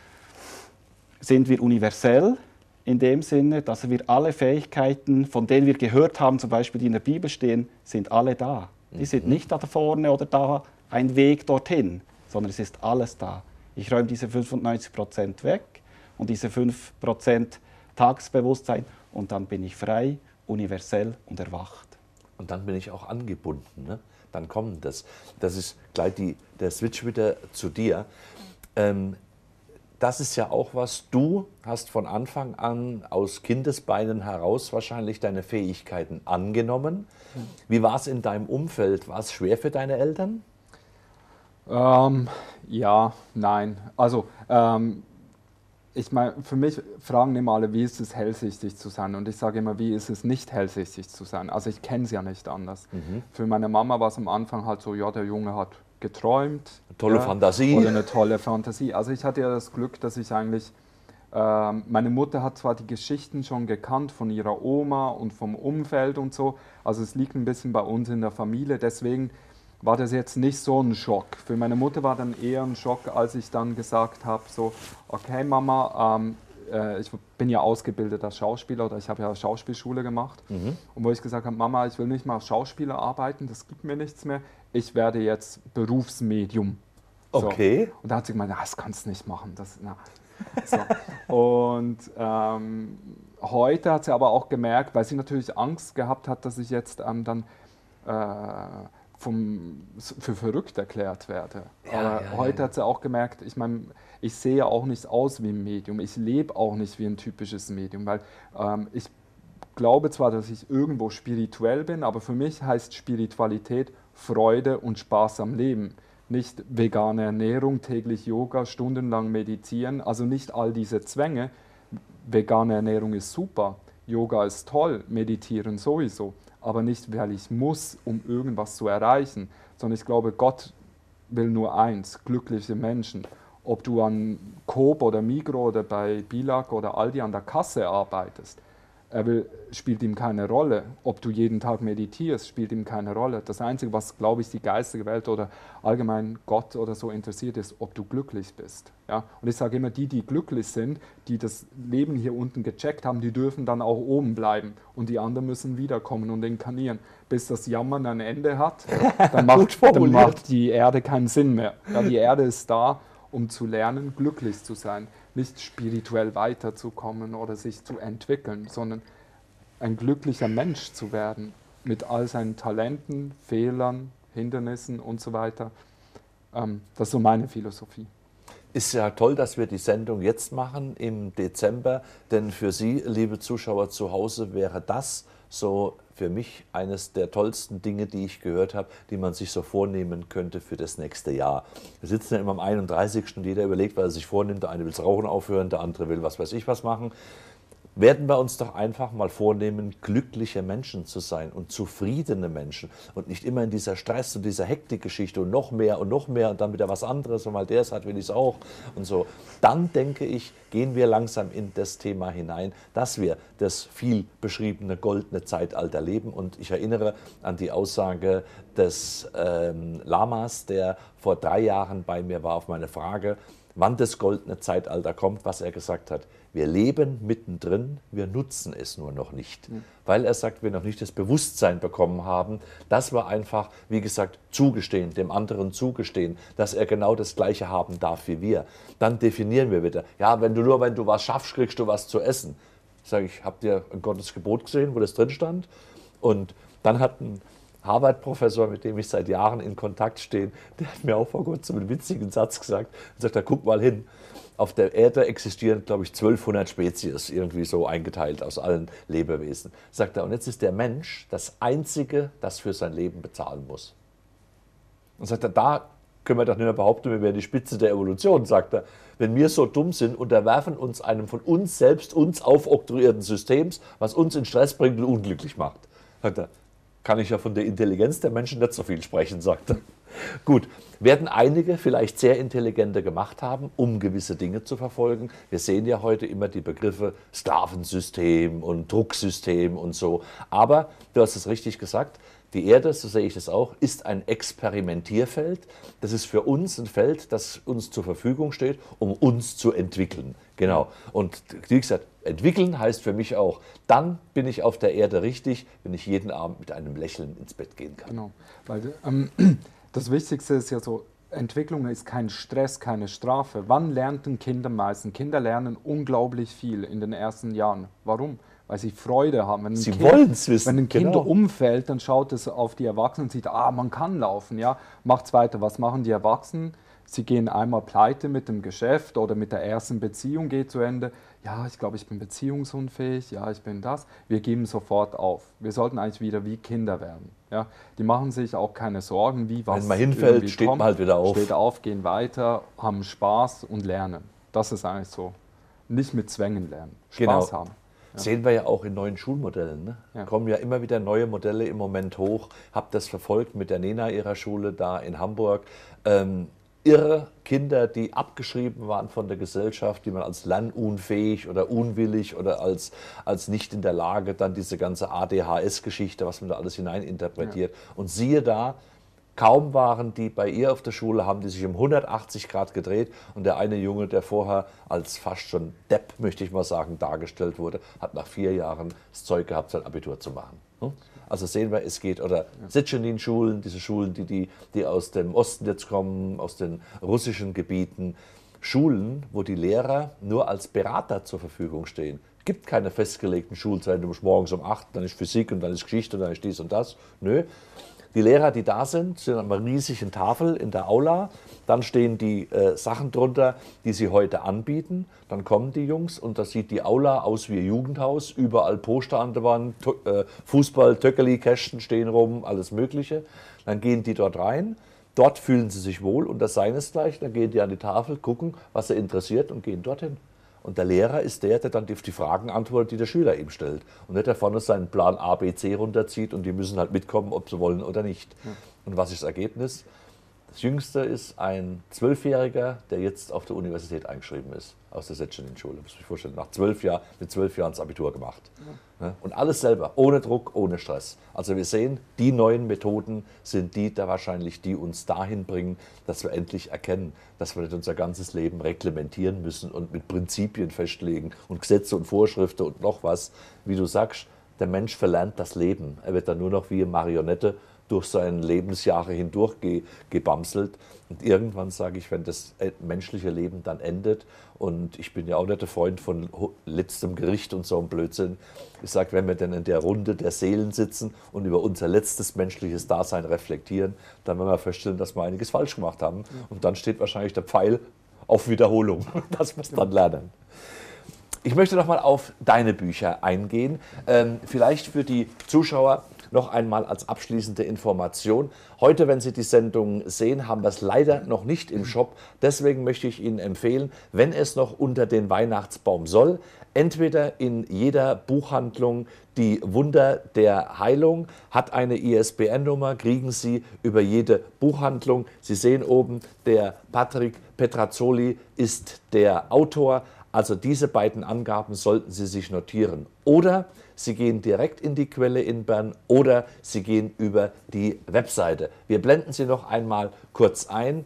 sind wir universell in dem Sinne, dass wir alle Fähigkeiten, von denen wir gehört haben, zum Beispiel die in der Bibel stehen, sind alle da. Die sind nicht da vorne oder da ein Weg dorthin, sondern es ist alles da. Ich räume diese 95% weg und diese 5% Tagesbewusstsein und dann bin ich frei, universell und erwacht. Und dann bin ich auch angebunden. Ne? Dann kommt das. Das ist gleich der Switch wieder zu dir. Das ist ja auch was, du hast von Anfang an aus Kindesbeinen heraus wahrscheinlich deine Fähigkeiten angenommen. Wie war es in deinem Umfeld? War es schwer für deine Eltern? Ja, nein. Also ich meine, für mich fragen immer alle, wie ist es, hellsichtig zu sein? Und ich sage immer, wie ist es, nicht hellsichtig zu sein? Also ich kenne es ja nicht anders. Für meine Mama war es am Anfang halt so, ja, der Junge hat geträumt. Tolle Fantasie. Oder eine tolle Fantasie. Also ich hatte ja das Glück, dass ich eigentlich, meine Mutter hat zwar die Geschichten schon gekannt von ihrer Oma und vom Umfeld und so, also es liegt ein bisschen bei uns in der Familie, deswegen war das jetzt nicht so ein Schock. Für meine Mutter war dann eher ein Schock, als ich dann gesagt habe, so, okay Mama, ich bin ja ausgebildeter Schauspieler oder ich habe ja Schauspielschule gemacht. Und wo ich gesagt habe, Mama, ich will nicht mal als Schauspieler arbeiten, das gibt mir nichts mehr, ich werde jetzt Berufsmedium. So. Okay. Und da hat sie gemeint, das kannst du nicht machen. So. Und heute hat sie aber auch gemerkt, weil sie natürlich Angst gehabt hat, dass ich jetzt dann für verrückt erklärt werde. Aber heute hat sie auch gemerkt, ich meine, ich sehe auch nicht aus wie ein Medium, ich lebe auch nicht wie ein typisches Medium, weil ich glaube zwar, dass ich irgendwo spirituell bin, aber für mich heißt Spiritualität Freude und Spaß am Leben. Nicht vegane Ernährung, täglich Yoga, stundenlang meditieren, also nicht all diese Zwänge. Vegane Ernährung ist super, Yoga ist toll, meditieren sowieso, aber nicht, weil ich muss, um irgendwas zu erreichen, sondern ich glaube, Gott will nur eins, glückliche Menschen. Ob du an Coop oder Migros oder bei Bilag oder Aldi an der Kasse arbeitest, spielt ihm keine Rolle. Ob du jeden Tag meditierst, spielt ihm keine Rolle. Das Einzige, was, glaube ich, die geistige Welt oder allgemein Gott oder so interessiert, ist, ob du glücklich bist. Ja? Und ich sage immer, die glücklich sind, die das Leben hier unten gecheckt haben, die dürfen dann auch oben bleiben. Und die anderen müssen wiederkommen und inkarnieren. Bis das Jammern ein Ende hat, dann macht die Erde keinen Sinn mehr. Ja, die Erde ist da, um zu lernen, glücklich zu sein. Nicht spirituell weiterzukommen oder sich zu entwickeln, sondern ein glücklicher Mensch zu werden. Mit all seinen Talenten, Fehlern, Hindernissen und so weiter. Das ist so meine Philosophie. Ist ja toll, dass wir die Sendung jetzt machen im Dezember, denn für Sie, liebe Zuschauer zu Hause, wäre das so für mich eines der tollsten Dinge, die ich gehört habe, die man sich so vornehmen könnte für das nächste Jahr. Wir sitzen ja immer am 31. und jeder überlegt, was er sich vornimmt. Der eine will das Rauchen aufhören, der andere will was weiß ich was machen. Werden wir uns doch einfach mal vornehmen, glückliche Menschen zu sein und zufriedene Menschen und nicht immer in dieser Stress- und dieser Hektikgeschichte und noch mehr und dann wieder was anderes und weil der es hat, will ich es auch und so. Dann, denke ich, gehen wir langsam in das Thema hinein, dass wir das viel beschriebene goldene Zeitalter leben. Und ich erinnere an die Aussage des Lamas, der vor 3 Jahren bei mir war, auf meine Frage, wann das goldene Zeitalter kommt, was er gesagt hat. Wir leben mittendrin, wir nutzen es nur noch nicht. Weil er sagt, wir noch nicht das Bewusstsein bekommen haben, dass wir einfach, wie gesagt, zugestehen, dem anderen zugestehen, dass er genau das Gleiche haben darf wie wir. Dann definieren wir wieder, ja, wenn du was schaffst, kriegst du was zu essen. Sage ich, habt ihr ein Gottes Gebot gesehen, wo das drin stand? Und dann hat ein Harvard-Professor, mit dem ich seit Jahren in Kontakt stehe, der hat mir auch vor kurzem einen witzigen Satz gesagt. Er sagt, guck mal hin, auf der Erde existieren, glaube ich, 1200 Spezies, irgendwie so eingeteilt aus allen Lebewesen. Sagt er, und jetzt ist der Mensch das Einzige, das für sein Leben bezahlen muss. Und sagt er, da können wir doch nicht mehr behaupten, wir wären die Spitze der Evolution, sagt er. Wenn wir so dumm sind, unterwerfen uns einem von uns selbst, uns aufoktroyierten Systems, was uns in Stress bringt und unglücklich macht. Sagt er, kann ich ja von der Intelligenz der Menschen nicht so viel sprechen, sagt er. Gut, werden einige vielleicht sehr intelligente gemacht haben, um gewisse Dinge zu verfolgen. Wir sehen ja heute immer die Begriffe Sklavensystem und Drucksystem und so. Aber, du hast es richtig gesagt, die Erde, so sehe ich das auch, ist ein Experimentierfeld. Das ist für uns ein Feld, das uns zur Verfügung steht, um uns zu entwickeln. Genau. Und wie gesagt, entwickeln heißt für mich auch, dann bin ich auf der Erde richtig, wenn ich jeden Abend mit einem Lächeln ins Bett gehen kann. Genau, weil das Wichtigste ist ja so, Entwicklung ist kein Stress, keine Strafe. Wann lernten Kinder meistens? Kinder lernen unglaublich viel in den ersten Jahren. Warum? Weil sie Freude haben. Wenn sie wollen es wissen. Wenn ein Kind umfällt, dann schaut es auf die Erwachsenen und sieht, man kann laufen, ja, macht's weiter. Was machen die Erwachsenen? Sie gehen einmal pleite mit dem Geschäft oder mit der ersten Beziehung geht zu Ende. Ja, ich glaube, ich bin beziehungsunfähig, ja, ich bin das. Wir geben sofort auf. Wir sollten eigentlich wieder wie Kinder werden. Ja? Die machen sich auch keine Sorgen, wie was. Wenn man hinfällt, steht man halt wieder auf. Steht auf, gehen weiter, haben Spaß und lernen. Das ist eigentlich so. Nicht mit Zwängen lernen. Spaß haben. Ja. Sehen wir ja auch in neuen Schulmodellen. Ne? Ja. Kommen ja immer wieder neue Modelle im Moment hoch. Hab das verfolgt mit der Nena ihrer Schule da in Hamburg. Irre Kinder, die abgeschrieben waren von der Gesellschaft, die man als lernunfähig oder unwillig oder als nicht in der Lage, dann diese ganze ADHS-Geschichte, was man da alles hineininterpretiert. Ja. Und siehe da, kaum waren die bei ihr auf der Schule, haben die sich um 180 Grad gedreht und der eine Junge, der vorher als fast schon Depp, möchte ich mal sagen, dargestellt wurde, hat nach 4 Jahren das Zeug gehabt, sein Abitur zu machen. Also sehen wir, es geht, oder Sitschenin-Schulen, diese Schulen, die aus dem Osten jetzt kommen, aus den russischen Gebieten, Schulen, wo die Lehrer nur als Berater zur Verfügung stehen. Es gibt keine festgelegten Schulzeiten, du musst morgens um 8, dann ist Physik und dann ist Geschichte und dann ist dies und das. Nö. Die Lehrer, die da sind an einer riesigen Tafel in der Aula. Dann stehen die Sachen drunter, die sie heute anbieten. Dann kommen die Jungs und da sieht die Aula aus wie ein Jugendhaus. Überall Poster an der Wand, Fußball, Töckeli-Kästen stehen rum, alles Mögliche. Dann gehen die dort rein. Dort fühlen sie sich wohl unter seinesgleichen. Dann gehen die an die Tafel, gucken, was sie interessiert und gehen dorthin. Und der Lehrer ist der dann auf die Fragen antwortet, die der Schüler ihm stellt. Und nicht der vorne seinen Plan A, B, C runterzieht und die müssen halt mitkommen, ob sie wollen oder nicht. Ja. Und was ist das Ergebnis? Das Jüngste ist ein 12-Jähriger, der jetzt auf der Universität eingeschrieben ist, aus der Sitschenin-Schule. Muss ich mir vorstellen, mit 12 Jahren das Abitur gemacht. Ja. Und alles selber, ohne Druck, ohne Stress. Also wir sehen, die neuen Methoden sind die da wahrscheinlich, die uns dahin bringen, dass wir endlich erkennen, dass wir nicht unser ganzes Leben reglementieren müssen und mit Prinzipien festlegen und Gesetze und Vorschriften und noch was. Wie du sagst, der Mensch verlernt das Leben. Er wird dann nur noch wie eine Marionette durch seine Lebensjahre hindurch gebamselt. Und irgendwann sage ich, wenn das menschliche Leben dann endet, und ich bin ja auch nicht der Freund von letztem Gericht und so einem Blödsinn, ich sage, wenn wir dann in der Runde der Seelen sitzen und über unser letztes menschliches Dasein reflektieren, dann werden wir feststellen, dass wir einiges falsch gemacht haben. Und dann steht wahrscheinlich der Pfeil auf Wiederholung, dass wir es dann lernen. Ich möchte noch mal auf deine Bücher eingehen. Vielleicht für die Zuschauer noch einmal als abschließende Information. Heute, wenn Sie die Sendung sehen, haben wir es leider noch nicht im Shop. Deswegen möchte ich Ihnen empfehlen, wenn es noch unter den Weihnachtsbaum soll, entweder in jeder Buchhandlung die Wunder der Heilung, hat eine ISBN-Nummer, kriegen Sie über jede Buchhandlung. Sie sehen oben, der Patrick Petrazzoli ist der Autor. Also diese beiden Angaben sollten Sie sich notieren. Oder Sie gehen direkt in die Quelle in Bern oder Sie gehen über die Webseite. Wir blenden Sie noch einmal kurz ein,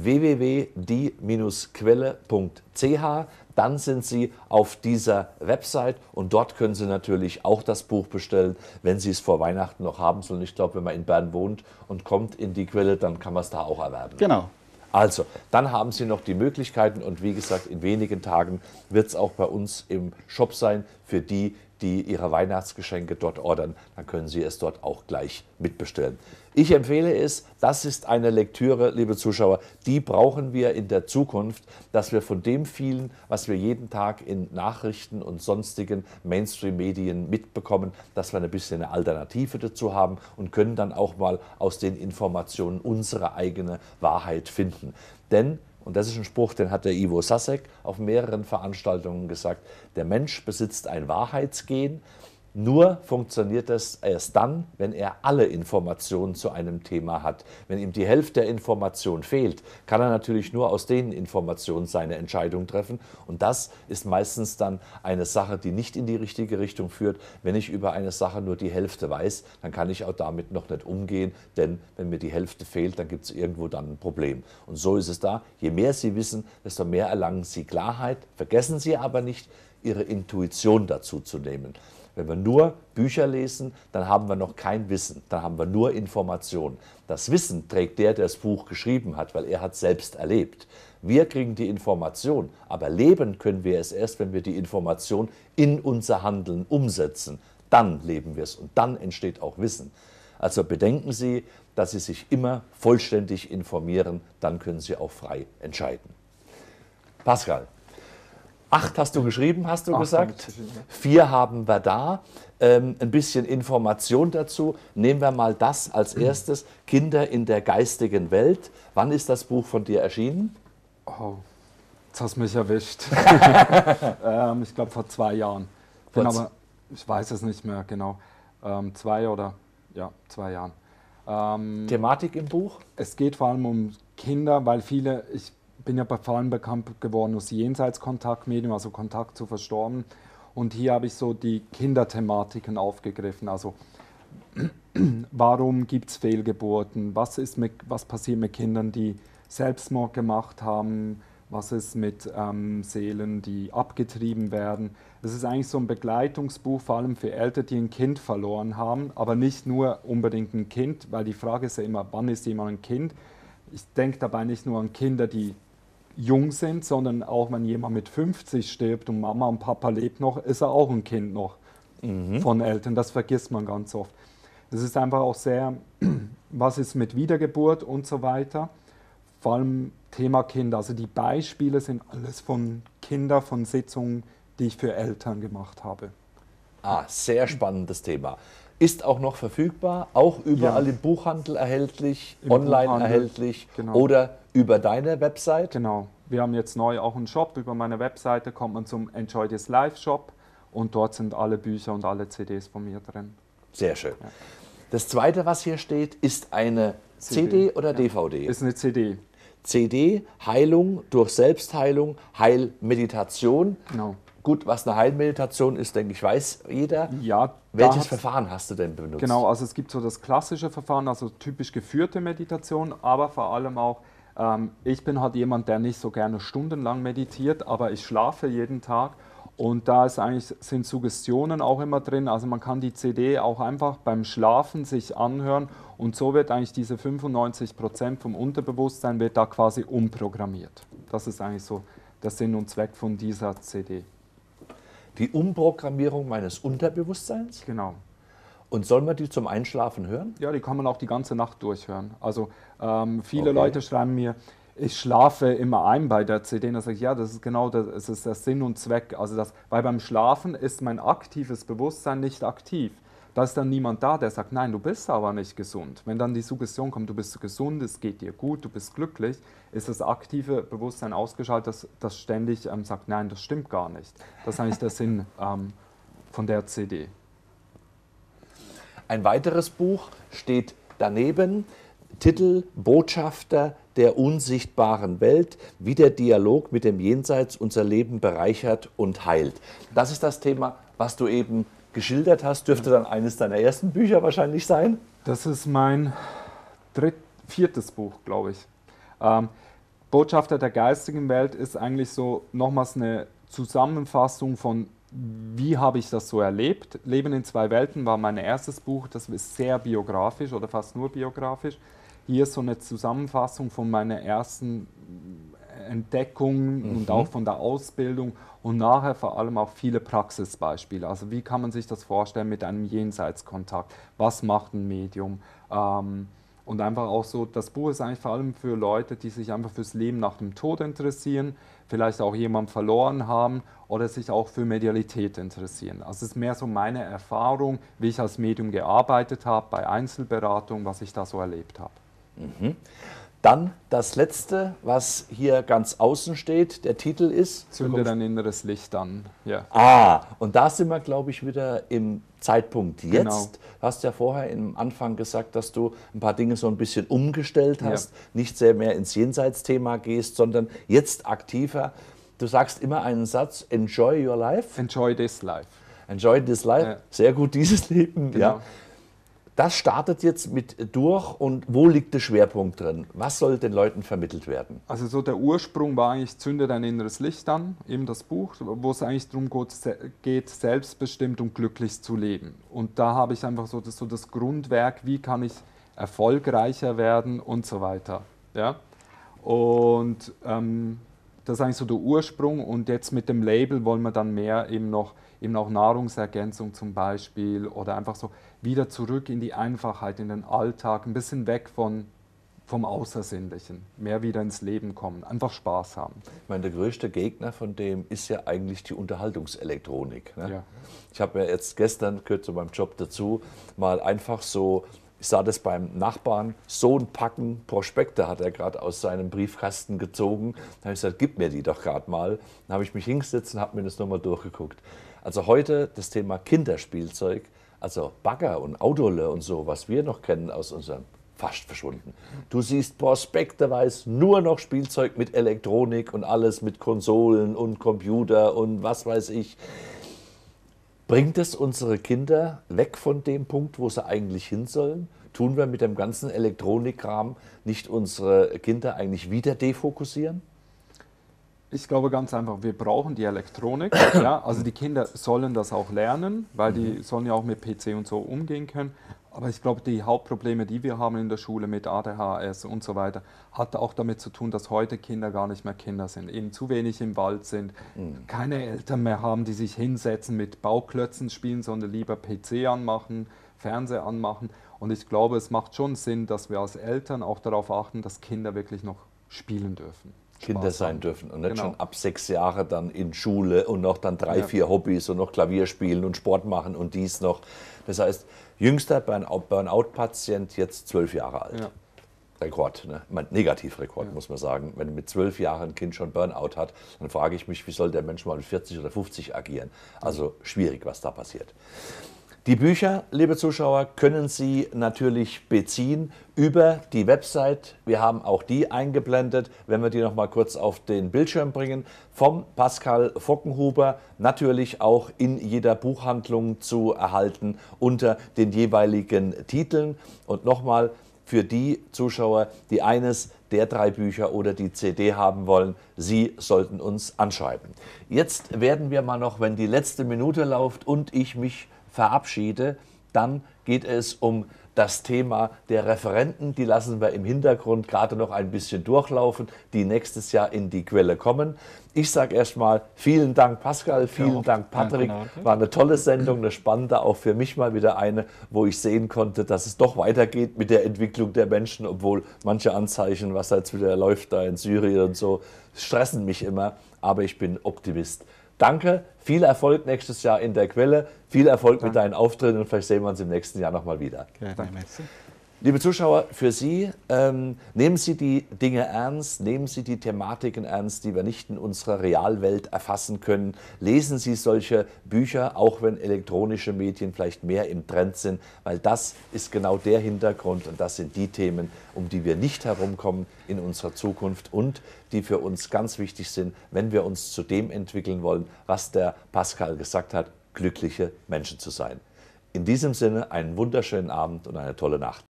www.die-quelle.ch. Dann sind Sie auf dieser Website und dort können Sie natürlich auch das Buch bestellen, wenn Sie es vor Weihnachten noch haben sollen. Ich glaube, wenn man in Bern wohnt und kommt in die Quelle, dann kann man es da auch erwerben. Genau. Also, dann haben Sie noch die Möglichkeiten und wie gesagt, in wenigen Tagen wird es auch bei uns im Shop sein für die, die ihre Weihnachtsgeschenke dort ordern. Dann können Sie es dort auch gleich mitbestellen. Ich empfehle es, das ist eine Lektüre, liebe Zuschauer, die brauchen wir in der Zukunft, dass wir von dem vielen, was wir jeden Tag in Nachrichten und sonstigen Mainstream-Medien mitbekommen, dass wir ein bisschen eine Alternative dazu haben und können dann auch mal aus den Informationen unsere eigene Wahrheit finden. Denn, und das ist ein Spruch, den hat der Ivo Sasek auf mehreren Veranstaltungen gesagt, der Mensch besitzt ein Wahrheitsgen. Nur funktioniert das erst dann, wenn er alle Informationen zu einem Thema hat. Wenn ihm die Hälfte der Information fehlt, kann er natürlich nur aus den Informationen seine Entscheidung treffen. Und das ist meistens dann eine Sache, die nicht in die richtige Richtung führt. Wenn ich über eine Sache nur die Hälfte weiß, dann kann ich auch damit noch nicht umgehen. Denn wenn mir die Hälfte fehlt, dann gibt es irgendwo dann ein Problem. Und so ist es da. Je mehr Sie wissen, desto mehr erlangen Sie Klarheit. Vergessen Sie aber nicht, Ihre Intuition dazu zu nehmen. Wenn wir nur Bücher lesen, dann haben wir noch kein Wissen, dann haben wir nur Information. Das Wissen trägt der das Buch geschrieben hat, weil er hat selbst erlebt. Wir kriegen die Information, aber leben können wir es erst, wenn wir die Information in unser Handeln umsetzen. Dann leben wir es und dann entsteht auch Wissen. Also bedenken Sie, dass Sie sich immer vollständig informieren, dann können Sie auch frei entscheiden. Pascal. 8 hast du geschrieben, hast du gesagt. 4 haben wir da. Ein bisschen Information dazu. Nehmen wir mal das als erstes. Kinder in der geistigen Welt. Wann ist das Buch von dir erschienen? Oh, jetzt hast du mich erwischt. Ich glaube vor 2 Jahren. Aber ich weiß es nicht mehr genau. 2 oder ja, 2 Jahren. Thematik im Buch? Es geht vor allem um Kinder, weil viele, ich bin ja vor allem bekannt geworden aus Jenseitskontaktmedium, also Kontakt zu Verstorbenen. Und hier habe ich so die Kinderthematiken aufgegriffen. Also warum gibt es Fehlgeburten? Was passiert mit Kindern, die Selbstmord gemacht haben? Was ist mit Seelen, die abgetrieben werden? Das ist eigentlich so ein Begleitungsbuch, vor allem für Eltern, die ein Kind verloren haben, aber nicht nur unbedingt ein Kind, weil die Frage ist ja immer, wann ist jemand ein Kind? Ich denke dabei nicht nur an Kinder, die jung sind, sondern auch wenn jemand mit 50 stirbt und Mama und Papa lebt noch, ist er auch ein Kind noch von Eltern. Das vergisst man ganz oft. Es ist einfach auch sehr, was ist mit Wiedergeburt und so weiter. Vor allem Thema Kinder. Also die Beispiele sind alles von Kindern, von Sitzungen, die ich für Eltern gemacht habe. Sehr spannendes Thema. Ist auch noch verfügbar, auch überall im Buchhandel erhältlich, online Buchhandel, erhältlich genau. Oder über deine Website? Genau. Wir haben jetzt neu auch einen Shop. Über meine Webseite kommt man zum Enjoy This Live Shop und dort sind alle Bücher und alle CDs von mir drin. Sehr schön. Ja. Das zweite, was hier steht, ist eine CD oder DVD? Ist eine CD. CD, Heilung durch Selbstheilung, Heilmeditation. Genau. Gut, was eine Heilmeditation ist, denke ich, weiß jeder. Ja, welches Verfahren hast du denn benutzt? Genau, also es gibt so das klassische Verfahren, also typisch geführte Meditation, aber vor allem auch, ich bin halt jemand, der nicht so gerne stundenlang meditiert, aber ich schlafe jeden Tag Und da sind Suggestionen auch immer drin. Also man kann die CD auch einfach beim Schlafen sich anhören und so wird eigentlich diese 95% vom Unterbewusstsein wird da quasi umprogrammiert. Das ist eigentlich so der Sinn und Zweck von dieser CD. Die Umprogrammierung meines Unterbewusstseins? Genau. Und soll man die zum Einschlafen hören? Ja, die kann man auch die ganze Nacht durchhören. Also viele Leute schreiben mir, ich schlafe immer ein bei der CD. Und dann sage ich, ja, das ist genau das ist der Sinn und Zweck. Also weil beim Schlafen ist mein aktives Bewusstsein nicht aktiv. Da ist dann niemand da, der sagt, nein, du bist aber nicht gesund. Wenn dann die Suggestion kommt, du bist gesund, es geht dir gut, du bist glücklich, ist das aktive Bewusstsein ausgeschaltet, das ständig sagt, nein, das stimmt gar nicht. Das ist eigentlich der Sinn von der CD. Ein weiteres Buch steht daneben, Titel Botschafter der unsichtbaren Welt, wie der Dialog mit dem Jenseits unser Leben bereichert und heilt. Das ist das Thema, was du eben geschildert hast, dürfte dann eines deiner ersten Bücher wahrscheinlich sein? Das ist mein viertes Buch, glaube ich. Botschafter der geistigen Welt ist eigentlich so nochmals eine Zusammenfassung von, wie habe ich das so erlebt. Leben in zwei Welten war mein erstes Buch, das ist sehr biografisch oder fast nur biografisch. Hier ist so eine Zusammenfassung von meiner ersten Entdeckung und auch von der Ausbildung und nachher vor allem auch viele Praxisbeispiele. Also wie kann man sich das vorstellen mit einem Jenseitskontakt? Was macht ein Medium? Und einfach auch so, das Buch ist eigentlich vor allem für Leute, die sich einfach fürs Leben nach dem Tod interessieren, vielleicht auch jemanden verloren haben oder sich auch für Medialität interessieren. Also es ist mehr so meine Erfahrung, wie ich als Medium gearbeitet habe, bei Einzelberatung, was ich da so erlebt habe. Dann das letzte, was hier ganz außen steht, der Titel ist Zünde dein inneres Licht an. Ja. Und da sind wir, glaube ich, wieder im Zeitpunkt jetzt. Genau. Du hast ja vorher im Anfang gesagt, dass du ein paar Dinge so ein bisschen umgestellt hast, nicht sehr mehr ins Jenseitsthema gehst, sondern jetzt aktiver. Du sagst immer einen Satz, enjoy your life. Enjoy this life. Enjoy this life, Ja. sehr gut, dieses Leben. Genau. Ja. Das startet jetzt mit durch und wo liegt der Schwerpunkt drin? Was soll den Leuten vermittelt werden? Also so der Ursprung war eigentlich Zünde dein inneres Licht an, eben das Buch, wo es eigentlich darum geht, selbstbestimmt und glücklich zu leben. Und da habe ich einfach so das Grundwerk, wie kann ich erfolgreicher werden und so weiter. Ja? Und das ist eigentlich so der Ursprung und jetzt mit dem Label wollen wir dann mehr eben auch Nahrungsergänzung zum Beispiel oder einfach so wieder zurück in die Einfachheit, in den Alltag, ein bisschen weg vom Außersinnlichen, mehr wieder ins Leben kommen, einfach Spaß haben. Ich meine, der größte Gegner von dem ist ja eigentlich die Unterhaltungselektronik. Ne? Ja. Ich habe ja jetzt gestern, gehört zu meinem Job dazu, mal einfach so, ich sah das beim Nachbarn, so ein Packen Prospekte hat er gerade aus seinem Briefkasten gezogen. Da habe ich gesagt, gib mir die doch gerade mal. Dann habe ich mich hingesetzt und habe mir das nochmal durchgeguckt. Also heute das Thema Kinderspielzeug, also Bagger und Autole und so, was wir noch kennen aus unserem, fast verschwunden. Du siehst prospekteweise nur noch Spielzeug mit Elektronik und alles mit Konsolen und Computer und was weiß ich. Bringt es unsere Kinder weg von dem Punkt, wo sie eigentlich hin sollen? Tun wir mit dem ganzen Elektronikkram nicht unsere Kinder eigentlich wieder defokussieren? Ich glaube ganz einfach, wir brauchen die Elektronik. Ja? Also die Kinder sollen das auch lernen, weil die sollen ja auch mit PC und so umgehen können. Aber ich glaube, die Hauptprobleme, die wir haben in der Schule mit ADHS und so weiter, hat auch damit zu tun, dass heute Kinder gar nicht mehr Kinder sind, eben zu wenig im Wald sind, keine Eltern mehr haben, die sich hinsetzen mit Bauklötzen spielen, sondern lieber PC anmachen, Fernseher anmachen. Und ich glaube, es macht schon Sinn, dass wir als Eltern auch darauf achten, dass Kinder wirklich noch spielen dürfen. Kinder sein dürfen und nicht Genau. schon ab 6 Jahre dann in Schule und noch dann 3, 4 Hobbys und noch Klavier spielen und Sport machen und dies noch. Das heißt, jüngster Burnout-Patient jetzt 12 Jahre alt. Ja. Rekord, ne? Ich meine, Negativrekord, muss man sagen. Wenn mit 12 Jahren ein Kind schon Burnout hat, dann frage ich mich, wie soll der Mensch mal mit 40 oder 50 agieren? Also schwierig, was da passiert. Die Bücher, liebe Zuschauer, können Sie natürlich beziehen über die Website. Wir haben auch die eingeblendet, wenn wir die noch mal kurz auf den Bildschirm bringen. Vom Pascal Vockenhuber, natürlich auch in jeder Buchhandlung zu erhalten unter den jeweiligen Titeln. Und nochmal, für die Zuschauer, die eines der 3 Bücher oder die CD haben wollen, Sie sollten uns anschreiben. Jetzt werden wir mal noch, wenn die letzte Minute läuft und ich mich verabschiede, dann geht es um das Thema der Referenten. Die lassen wir im Hintergrund gerade noch ein bisschen durchlaufen, die nächstes Jahr in die Quelle kommen. Ich sage erstmal vielen Dank Pascal, vielen Dank Patrick. War eine tolle Sendung, eine spannende, auch für mich mal wieder eine, wo ich sehen konnte, dass es doch weitergeht mit der Entwicklung der Menschen, obwohl manche Anzeichen, was jetzt wieder läuft da in Syrien und so, stressen mich immer, aber ich bin Optimist. Danke, viel Erfolg nächstes Jahr in der Quelle, viel Erfolg mit deinen Auftritten und vielleicht sehen wir uns im nächsten Jahr nochmal wieder. Merci. Liebe Zuschauer, für Sie, nehmen Sie die Dinge ernst, nehmen Sie die Thematiken ernst, die wir nicht in unserer Realwelt erfassen können. Lesen Sie solche Bücher, auch wenn elektronische Medien vielleicht mehr im Trend sind, weil das ist genau der Hintergrund und das sind die Themen, um die wir nicht herumkommen in unserer Zukunft und die für uns ganz wichtig sind, wenn wir uns zu dem entwickeln wollen, was der Pascal gesagt hat, glückliche Menschen zu sein. In diesem Sinne einen wunderschönen Abend und eine tolle Nacht.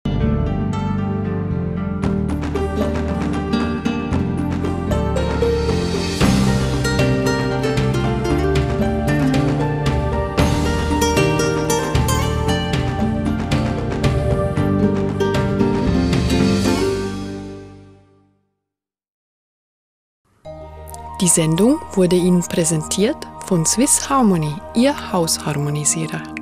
Die Sendung wurde Ihnen präsentiert von Swiss Harmony, Ihr Hausharmonisierer.